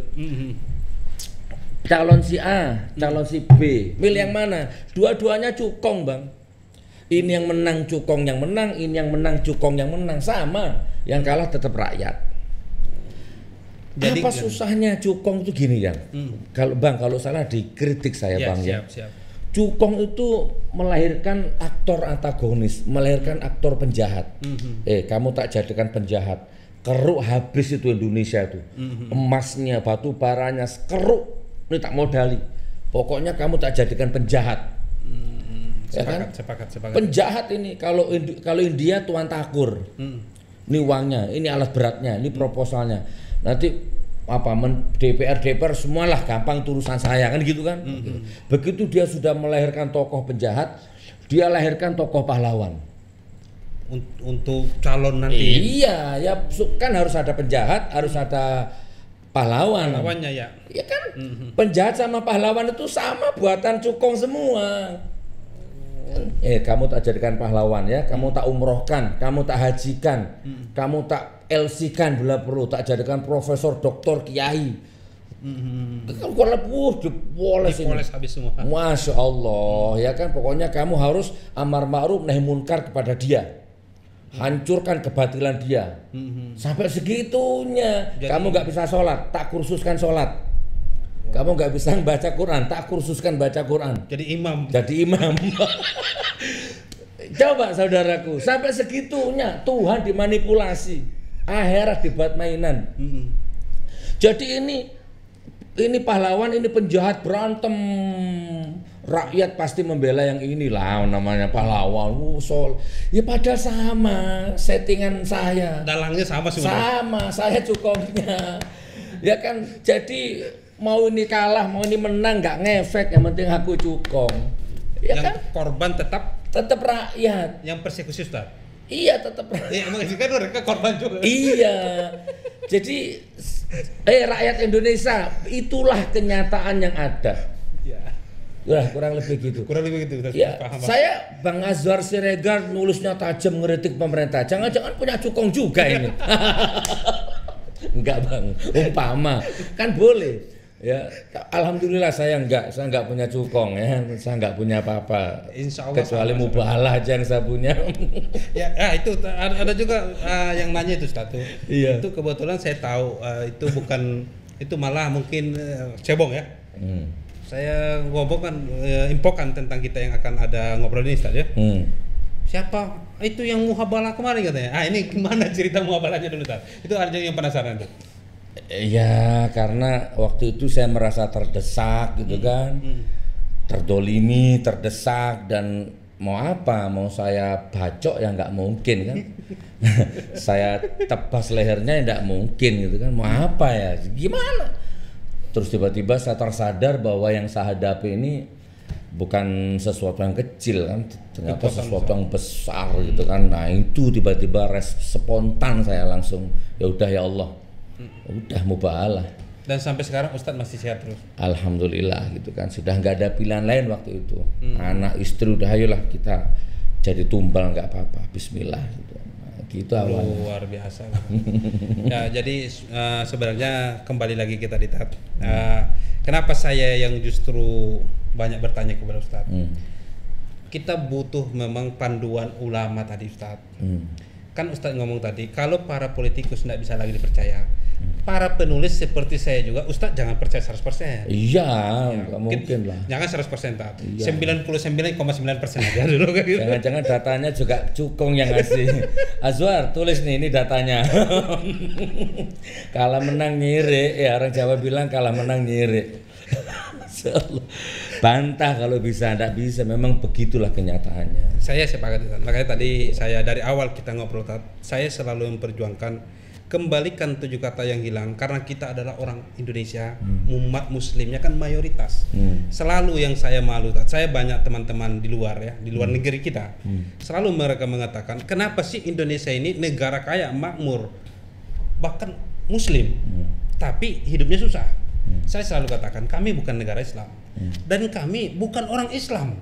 Calon si A, calon si B, milih yang mana? Dua-duanya cukong Bang. Ini yang menang cukong yang menang, ini yang menang cukong yang menang, sama. Yang kalah tetap rakyat. Jadi, apa susahnya cukong itu gini ya? Hmm. Kalau Bang, kalau salah dikritik saya ya, Bang siap, ya. Siap. Cukong itu melahirkan aktor antagonis, melahirkan aktor penjahat. Mm-hmm. Eh, kamu tak jadikan penjahat, keruk habis itu Indonesia itu. Mm-hmm. Emasnya, batu baranya, keruk, ini tak modali. Pokoknya kamu tak jadikan penjahat. Mm-hmm. Ya sepakat, kan? sepakat, sepakat. Penjahat ini kalau kalau India tuan takur, mm. ini uangnya, ini alat beratnya, ini proposalnya. Nanti apa D P R D P R semualah gampang urusan saya kan gitu kan. Mm-hmm. Begitu dia sudah melahirkan tokoh penjahat, dia lahirkan tokoh pahlawan untuk calon nanti. Iya, ya kan harus ada penjahat, harus ada pahlawan. Pahlawannya ya. Iya kan? Mm-hmm. Penjahat sama pahlawan itu sama, buatan cukong semua. Eh, kamu tak jadikan pahlawan ya, kamu tak umrohkan, kamu tak hajikan, mm. kamu tak L C-kan bila perlu, tak jadikan profesor, doktor, kiai. Mm-hmm. Kalau lebih dipoles ini. Habis semua. Masya Allah, ya kan, pokoknya kamu harus amar ma'ruf nahi munkar kepada dia, hancurkan kebatilan dia. Mm-hmm. Sampai segitunya. Jadi, kamu nggak bisa sholat, tak kursuskan sholat. Kamu nggak bisa baca Quran, tak kursuskan baca Quran. Jadi imam. Jadi imam. Coba saudaraku, sampai segitunya Tuhan dimanipulasi, akhirat dibuat mainan. Mm-mm. Jadi ini ini pahlawan, ini penjahat berantem. Rakyat pasti membela yang inilah namanya pahlawan. Uh, sol. Ya padahal sama settingan saya. Dalangnya sama sih. Sama, saya cukongnya. Ya kan, jadi mau ini kalah, mau ini menang nggak ngefek, yang penting aku cukong. Ya yang kan? korban tetap Tetap rakyat. yang persekusi, Ustaz. Iya, tetap rakyat. Iya, emang kan mereka korban juga. Iya. Jadi eh rakyat Indonesia, itulah kenyataan yang ada. Iya. Wah, kurang lebih gitu. Kurang lebih gitu. Ustaz. Ya, Paham, saya Bang Azwar Siregar nulisnya tajam ngeritik pemerintah. Jangan-jangan punya cukong juga ini. Enggak Bang, umpama kan boleh. Ya, alhamdulillah saya enggak, saya enggak punya cukong ya, saya enggak punya apa-apa. Insya Allah kecuali sama, mubahalah aja yang saya punya. Ya, ah, itu ada, ada juga uh, yang nanya itu Ustaz. Iya. Itu kebetulan saya tahu uh, itu bukan itu malah mungkin uh, cebong ya. Hmm. Saya ngomong kan uh, infokan tentang kita yang akan ada ngobrol ini Ustaz ya. Hmm. Siapa itu yang muhabalah kemarin katanya? Ah ini gimana cerita muhabalahnya dulu Ustaz? Itu ada yang penasaran tuh. Ya karena waktu itu saya merasa terdesak gitu hmm. kan, hmm. terdolimi, terdesak, dan mau apa, mau saya bacok ya nggak mungkin kan. Saya tebas lehernya ya nggak mungkin gitu kan, mau apa ya, gimana. Terus tiba-tiba saya tersadar bahwa yang saya hadapi ini bukan sesuatu yang kecil kan, ternyata sesuatu yang besar gitu kan. Nah itu tiba-tiba res spontan saya langsung, ya udah ya Allah, udah mubahalah. Dan sampai sekarang Ustadz masih sehat terus. Alhamdulillah gitu kan, sudah nggak ada pilihan lain waktu itu. Hmm. Anak istri udah ayolah kita jadi tumbal nggak apa-apa, Bismillah gitu. Nah, gitu awalnya. Luar biasa. Ya jadi uh, sebenarnya kembali lagi kita di tahap. Uh, kenapa saya yang justru banyak bertanya kepada Ustadz? Hmm. Kita butuh memang panduan ulama tadi Ustadz. Hmm. Kan Ustadz ngomong tadi, kalau para politikus tidak bisa lagi dipercaya, hmm. para penulis seperti saya juga, Ustadz jangan percaya seratus persen. Iya, ya, nggak mungkin lah. Jangan seratus persen, iya. sembilan puluh sembilan koma sembilan persen aja dulu. Jangan-jangan datanya juga cukong yang ngasih. Azwar, tulis nih, ini datanya. Kalah menang nyirik, ya orang Jawa bilang kalah menang nyirik. Bantah kalau bisa, tidak bisa, memang begitulah kenyataannya. Saya sepakat, makanya tadi saya dari awal kita ngobrol, saya selalu memperjuangkan kembalikan tujuh kata yang hilang, karena kita adalah orang Indonesia, hmm. umat muslimnya kan mayoritas. Hmm. Selalu yang saya malu, saya banyak teman-teman di luar ya, di luar hmm. negeri kita, hmm. selalu mereka mengatakan, kenapa sih Indonesia ini negara kaya, makmur, bahkan muslim, hmm. tapi hidupnya susah. Hmm. Saya selalu katakan, kami bukan negara Islam, hmm. dan kami bukan orang Islam.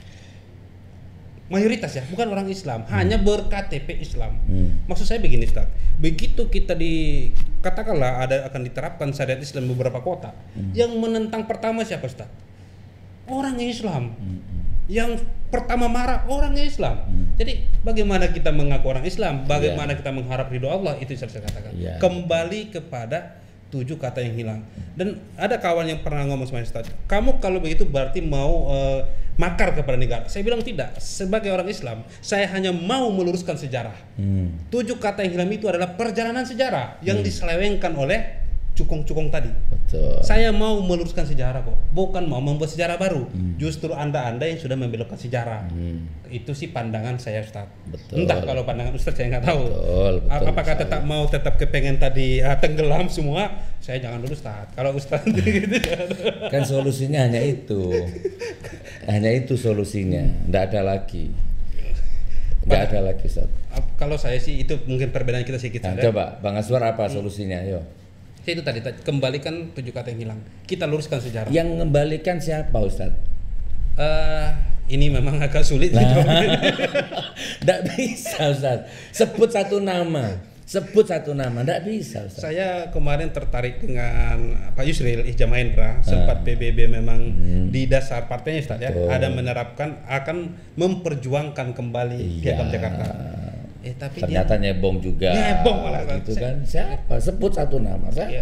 Mayoritas ya, bukan orang Islam, hmm. hanya ber-K T P Islam. Hmm. Maksud saya begini, Ustaz. Begitu kita di katakanlah ada akan diterapkan syariat Islam di beberapa kota, hmm. yang menentang pertama siapa, Ustaz? Orang Islam. Hmm. Yang pertama marah orang Islam. Hmm. Jadi bagaimana kita mengaku orang Islam? Bagaimana yeah. kita mengharap ridho Allah? Itu yang saya katakan. Yeah. Kembali kepada tujuh kata yang hilang. Dan ada kawan yang pernah ngomong sama Ustaz, kamu kalau begitu berarti mau uh, makar kepada negara. Saya bilang tidak. Sebagai orang Islam, saya hanya mau meluruskan sejarah. Hmm. Tujuh kata yang hilang itu adalah perjalanan sejarah yang hmm. diselewengkan oleh cukong-cukong tadi. Betul. Saya mau meluruskan sejarah kok, bukan mau membuat sejarah baru. Hmm. Justru anda-anda yang sudah membelokkan sejarah. Hmm. Itu sih pandangan saya, Ustaz. Betul. Entah kalau pandangan Ustaz saya nggak tahu. Betul, betul, apakah tetap saya. mau tetap kepengen tadi uh, tenggelam semua? Saya jangan dulu, Ustaz. Kalau Ustaz gitu. Kan solusinya hanya itu. Hanya itu solusinya. Nggak ada lagi. Nggak ada lagi, Ustaz. Kalau saya sih itu mungkin perbedaan kita sedikit. Nah, coba Bang Azwar apa hmm. solusinya? Ayo. Itu tadi, kembalikan tujuh kata yang hilang. Kita luruskan sejarah. Yang mengembalikan siapa, Ustadz? Uh, ini memang agak sulit. Tidak bisa, Ustadz. Sebut satu nama. Sebut satu nama. Tidak bisa, Ustadz. Saya kemarin tertarik dengan Pak Yusril Ihja Mahendra. Sempat P B B memang hmm. di dasar partainya, Ustadz ya. Ada menerapkan akan memperjuangkan kembali Piagam iya. Jakarta. Eh, tapi ternyata dia nyebong juga. Nyebong malah gitu kan. Siapa? Sebut satu nama. Siapa? Ya,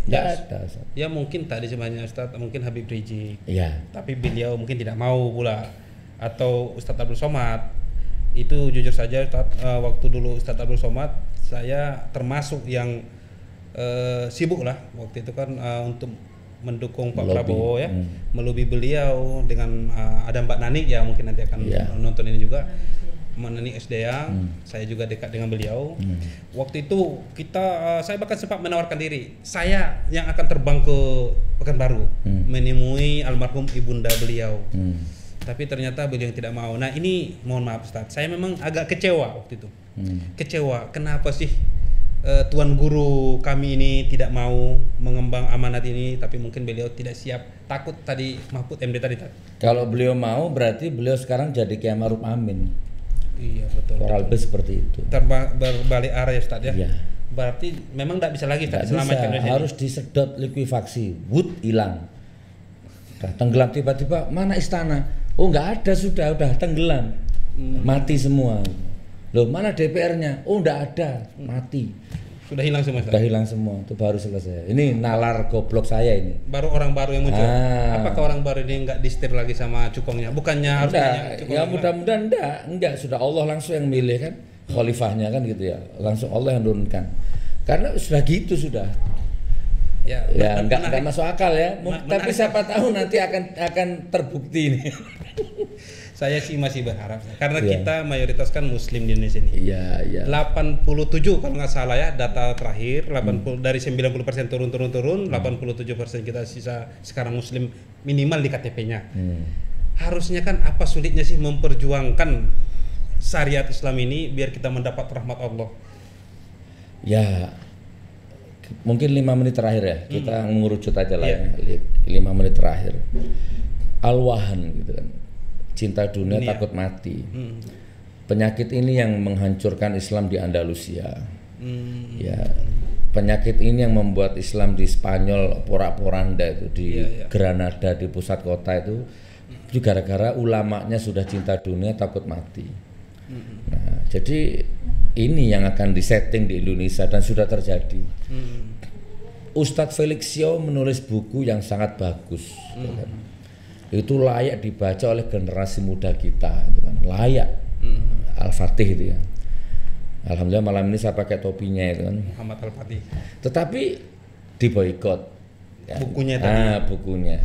Nggak Ya, ada. Ustaz. Ya mungkin tadi sebenarnya Ustadz, mungkin Habib Rizik. Iya. Tapi beliau mungkin tidak mau pula. Atau Ustadz Abdul Somad. Itu jujur saja Ustadz, uh, waktu dulu Ustadz Abdul Somad, saya termasuk yang uh, sibuk lah waktu itu kan uh, untuk mendukung Pak Melobi. Prabowo ya, Hmm. melobi beliau dengan uh, ada Mbak Nanik ya, mungkin nanti akan Ya. nonton ini juga. Mbak Nanik S D A, Hmm. saya juga dekat dengan beliau. Hmm. Waktu itu kita, uh, saya bahkan sempat menawarkan diri, saya yang akan terbang ke Pekanbaru Hmm. menemui almarhum ibunda beliau. Hmm. Tapi ternyata beliau yang tidak mau. Nah ini mohon maaf Ustaz, saya memang agak kecewa waktu itu. Hmm. Kecewa, kenapa sih uh, Tuan Guru kami ini tidak mau mengembang amanat ini, tapi mungkin beliau tidak siap. Takut tadi Mahfud M D tadi. Kalau beliau mau berarti beliau sekarang jadi Kiai Ma'ruf Amin. Iya betul. Kurang lebih seperti itu. Terba berbalik arah ya Ustaz ya. Iya. Berarti memang tidak bisa lagi Nggak Ustaz selamatkan bisa, Indonesia. harus disedot likuifaksi, wood hilang. Udah tenggelam tiba-tiba, mana istana? Oh nggak ada, sudah udah tenggelam, Hmm. mati semua. Loh mana D P R-nya? Oh nggak ada, mati. Sudah hilang semua Ustaz. Udah hilang semua, itu baru selesai. Ini nalar goblok saya ini. Baru orang baru yang muncul. Ah. Apakah orang baru ini nggak disetir lagi sama cukongnya? Bukannya harus Enggak, banyak cukong ya yang mudah-mudahan enggak, enggak sudah Allah langsung yang milih kan, khalifahnya kan gitu ya, langsung Allah yang turunkan. Karena sudah gitu sudah. Ya, Ya men- enggak menarik. enggak masuk akal ya. Mem- Ma- Tapi menarik. siapa tahu nanti akan akan terbukti ini. Saya sih masih berharap karena Iya. kita mayoritas kan muslim di Indonesia ini. Iya, iya. delapan puluh tujuh kalau nggak salah ya data terakhir, delapan puluh Hmm. dari sembilan puluh persen turun turun turun, delapan puluh tujuh persen kita sisa sekarang muslim minimal di K T P-nya. Hmm. Harusnya kan apa sulitnya sih memperjuangkan syariat Islam ini biar kita mendapat rahmat Allah. Ya, mungkin lima menit terakhir ya, kita mengerucut aja lah Iya. ya, li- lima menit terakhir. Al-wahan gitu kan, cinta dunia, Dunia. takut mati. Hmm. Penyakit ini yang menghancurkan Islam di Andalusia. Hmm. Ya, penyakit ini yang membuat Islam di Spanyol porak-poranda itu, di Iya, iya. Granada di pusat kota itu, itu gara-gara ulamanya sudah cinta dunia, takut mati. Nah, jadi ini yang akan disetting di Indonesia dan sudah terjadi. Hmm. Ustadz Felix Xiao menulis buku yang sangat bagus, ya kan? Itu layak dibaca oleh generasi muda kita, gitu kan? Layak. Hmm. Al-Fatih itu ya. Alhamdulillah malam ini saya pakai topinya itu kan. Muhammad Al-Fatih. Tetapi diboikot. Ya. Bukunya tadi. Ah, bukunya.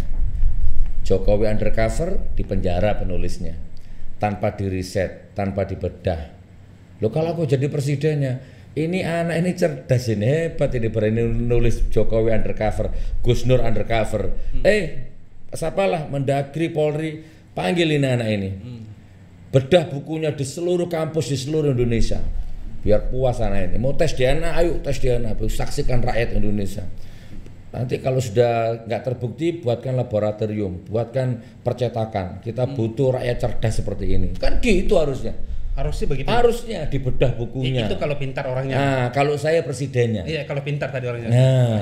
Jokowi undercover, di penjara penulisnya. Tanpa diriset, tanpa dibedah. Loh kalau aku jadi presidennya, ini anak ini cerdas ini, hebat ini berani nulis Jokowi undercover, Gus Nur undercover. Hmm. Eh, siapalah Mendagri, Polri, panggil ini anak ini. Hmm. Bedah bukunya di seluruh kampus di seluruh Indonesia. Biar puas anak ini. Mau tes D N A, ayo tes D N A, saksikan rakyat Indonesia. Nanti kalau sudah nggak terbukti, buatkan laboratorium, buatkan percetakan. Kita butuh rakyat cerdas seperti ini. Kan gitu harusnya. Harusnya begitu. Harusnya dibedah I- bukunya. Itu kalau pintar orangnya. Nah, kalau saya presidennya. Iya, kalau pintar tadi orangnya. Nah,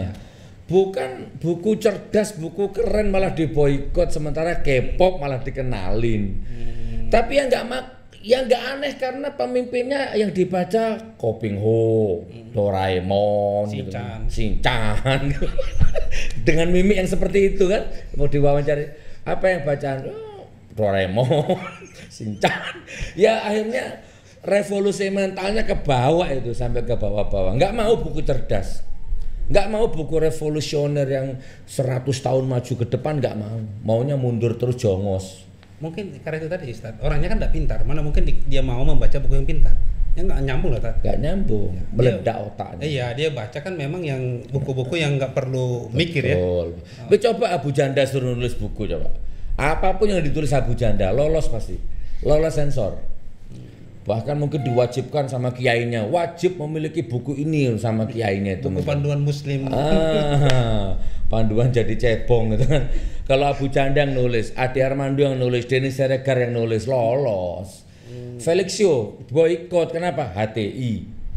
bukan buku cerdas, buku keren malah diboikot, sementara K-pop malah dikenalin. Hmm. Tapi yang nggak mak, yang nggak aneh karena pemimpinnya yang dibaca Koping Ho, Doraemon, gitu kan. Shinchan, dengan mimik yang seperti itu kan, mau diwawancari apa yang bacaan oh, Doraemon, Shinchan, ya akhirnya revolusi mentalnya ke bawah itu sampai ke bawah-bawah. Nggak mau buku cerdas, nggak mau buku revolusioner yang seratus tahun maju ke depan, nggak mau, maunya mundur terus jongos. Mungkin karena itu tadi Ustaz, orangnya kan tidak pintar. Mana mungkin di- dia mau membaca buku yang pintar? Ya nggak nyambung lah Ustaz. Nggak nyambung, Dia- meledak otaknya. Iya, dia baca kan memang yang buku-buku yang nggak perlu mikir ya. Betul. Tapi coba Abu Janda suruh nulis buku coba. Apapun yang ditulis Abu Janda lolos pasti. Lolos sensor. Bahkan mungkin diwajibkan sama kiainya, wajib memiliki buku ini sama kiainya itu. Buku panduan Muslim. Ah, panduan jadi cebong gitu kan. Kalau Abu Janda yang nulis, Ade Armando yang nulis, Denny Siregar yang nulis, lolos. Hmm. Felix Xiao boikot, kenapa? H T I.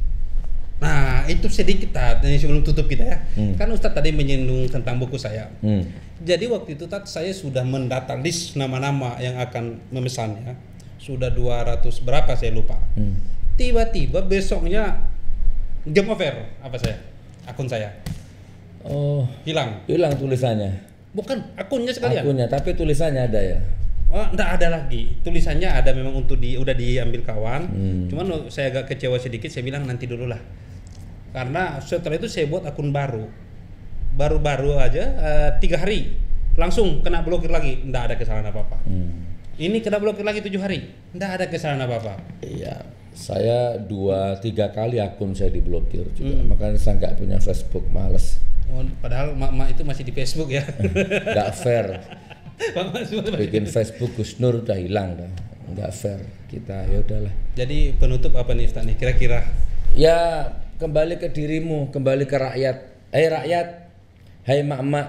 Nah, itu sedikit Tat, ini sebelum tutup kita ya. Hmm. Kan Ustadz tadi menyinggung tentang buku saya. Hmm. Jadi waktu itu Tat, saya sudah mendata list nama-nama yang akan memesannya. Sudah dua ratus berapa saya lupa. Hmm. Tiba-tiba besoknya game over apa saya? Akun saya. Oh, hilang. hilang tulisannya. Bukan akunnya sekalian. Akunnya, tapi tulisannya ada ya. Oh, enggak ada lagi. Tulisannya ada memang untuk di udah diambil kawan. Hmm. Cuman saya agak kecewa sedikit, saya bilang nanti dulu lah. Karena setelah itu saya buat akun baru. Baru-baru aja uh, tiga hari langsung kena blokir lagi, enggak ada kesalahan apa-apa. Hmm. Ini kena blokir lagi tujuh hari, enggak ada kesalahan apa-apa. Iya, saya dua tiga kali akun saya diblokir juga, hmm. makanya saya nggak punya Facebook, males. Oh, padahal mak-mak itu masih di Facebook ya. Nggak fair. Bikin Facebook Gus Nur udah hilang dah, nggak fair. Kita ya udahlah. Jadi penutup apa nih Ustaz nih kira-kira? Ya kembali ke dirimu, kembali ke rakyat. Hai hey, rakyat, hai mak-mak,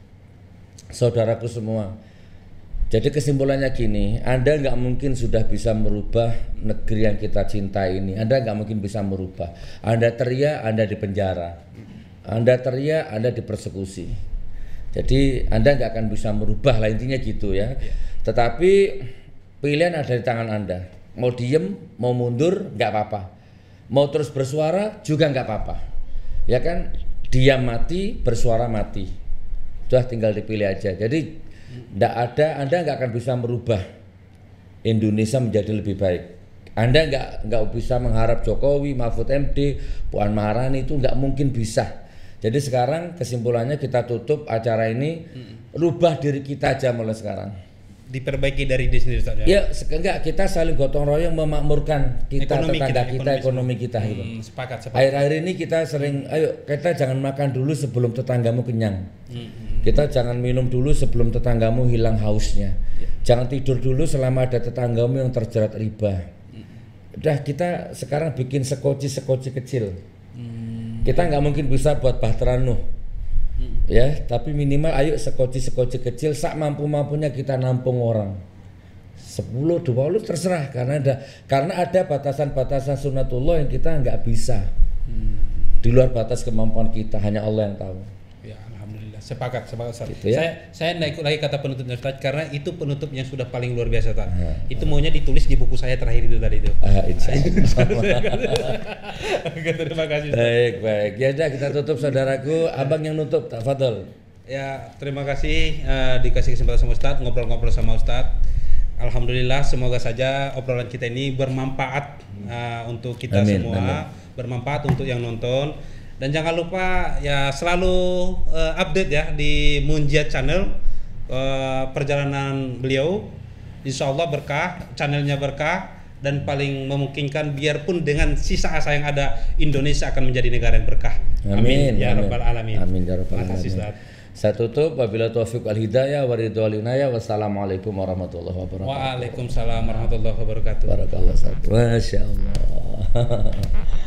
saudaraku semua. Jadi kesimpulannya gini, Anda nggak mungkin sudah bisa merubah negeri yang kita cintai ini. Anda nggak mungkin bisa merubah. Anda teriak, Anda dipenjara. Anda teriak, Anda dipersekusi. Jadi Anda nggak akan bisa merubah lah, intinya gitu ya. Tetapi pilihan ada di tangan Anda. Mau diem, mau mundur, nggak apa-apa. Mau terus bersuara juga nggak apa-apa. Ya kan, diam mati, bersuara mati. Sudah tinggal dipilih aja. Jadi nggak ada, Anda nggak akan bisa merubah Indonesia menjadi lebih baik. Anda nggak nggak bisa mengharap Jokowi, Mahfud M D, Puan Maharani itu nggak mungkin bisa. Jadi sekarang kesimpulannya kita tutup acara ini, hmm. rubah diri kita aja mulai sekarang. Diperbaiki dari diri sendiri saja. Ya, enggak, kita saling gotong royong memakmurkan kita, ekonomi tetangga kita, kita, ekonomi kita hmm, itu. Sepakat, sepakat. Akhir-akhir ini kita sering, ayo kita jangan makan dulu sebelum tetanggamu kenyang. Hmm. Kita jangan minum dulu sebelum tetanggamu hilang hausnya. Ya. Jangan tidur dulu selama ada tetanggamu yang terjerat riba. Hmm. Udah, kita sekarang bikin sekoci-sekoci kecil. Hmm. Kita nggak mungkin bisa buat bahtera Nuh. Hmm. Ya, tapi minimal ayo sekoci-sekoci kecil, sak mampu-mampunya kita nampung orang. sepuluh, dua puluh terserah, karena ada karena ada batasan-batasan sunatullah yang kita nggak bisa. Hmm. Di luar batas kemampuan kita, hanya Allah yang tahu. Ya, alhamdulillah. Sepakat, sepakat Ustaz. Gitu ya? Saya saya nggak ikut lagi kata penutupnya Ustaz, karena itu penutup yang sudah paling luar biasa Ustaz. Nah, itu maunya ditulis di buku saya terakhir itu tadi itu. Ah, insya Allah. Terima kasih Ustaz. Baik, baik. Ya udah, kita tutup saudaraku. Abang yang nutup, tafadhol. Ya, terima kasih uh, dikasih kesempatan sama Ustaz, ngobrol-ngobrol sama Ustaz. Alhamdulillah, semoga saja obrolan kita ini bermanfaat uh, untuk kita amin, semua, amin. Bermanfaat untuk yang nonton. Dan jangan lupa ya selalu uh, update ya di Munjiat Channel, uh, perjalanan beliau. Insya Allah berkah, channelnya berkah, dan paling memungkinkan biarpun dengan sisa asa yang ada, Indonesia akan menjadi negara yang berkah. Amin, amin ya amin. Rabbal alamin. Amin ya rabbal alamin. Terima kasih. Saya tutup, wabillahi taufiq wal hidayah wa ridho wal inayah. Wassalamualaikum warahmatullahi wabarakatuh. Waalaikumsalam warahmatullahi wabarakatuh. Barakallahu. Masya Allah.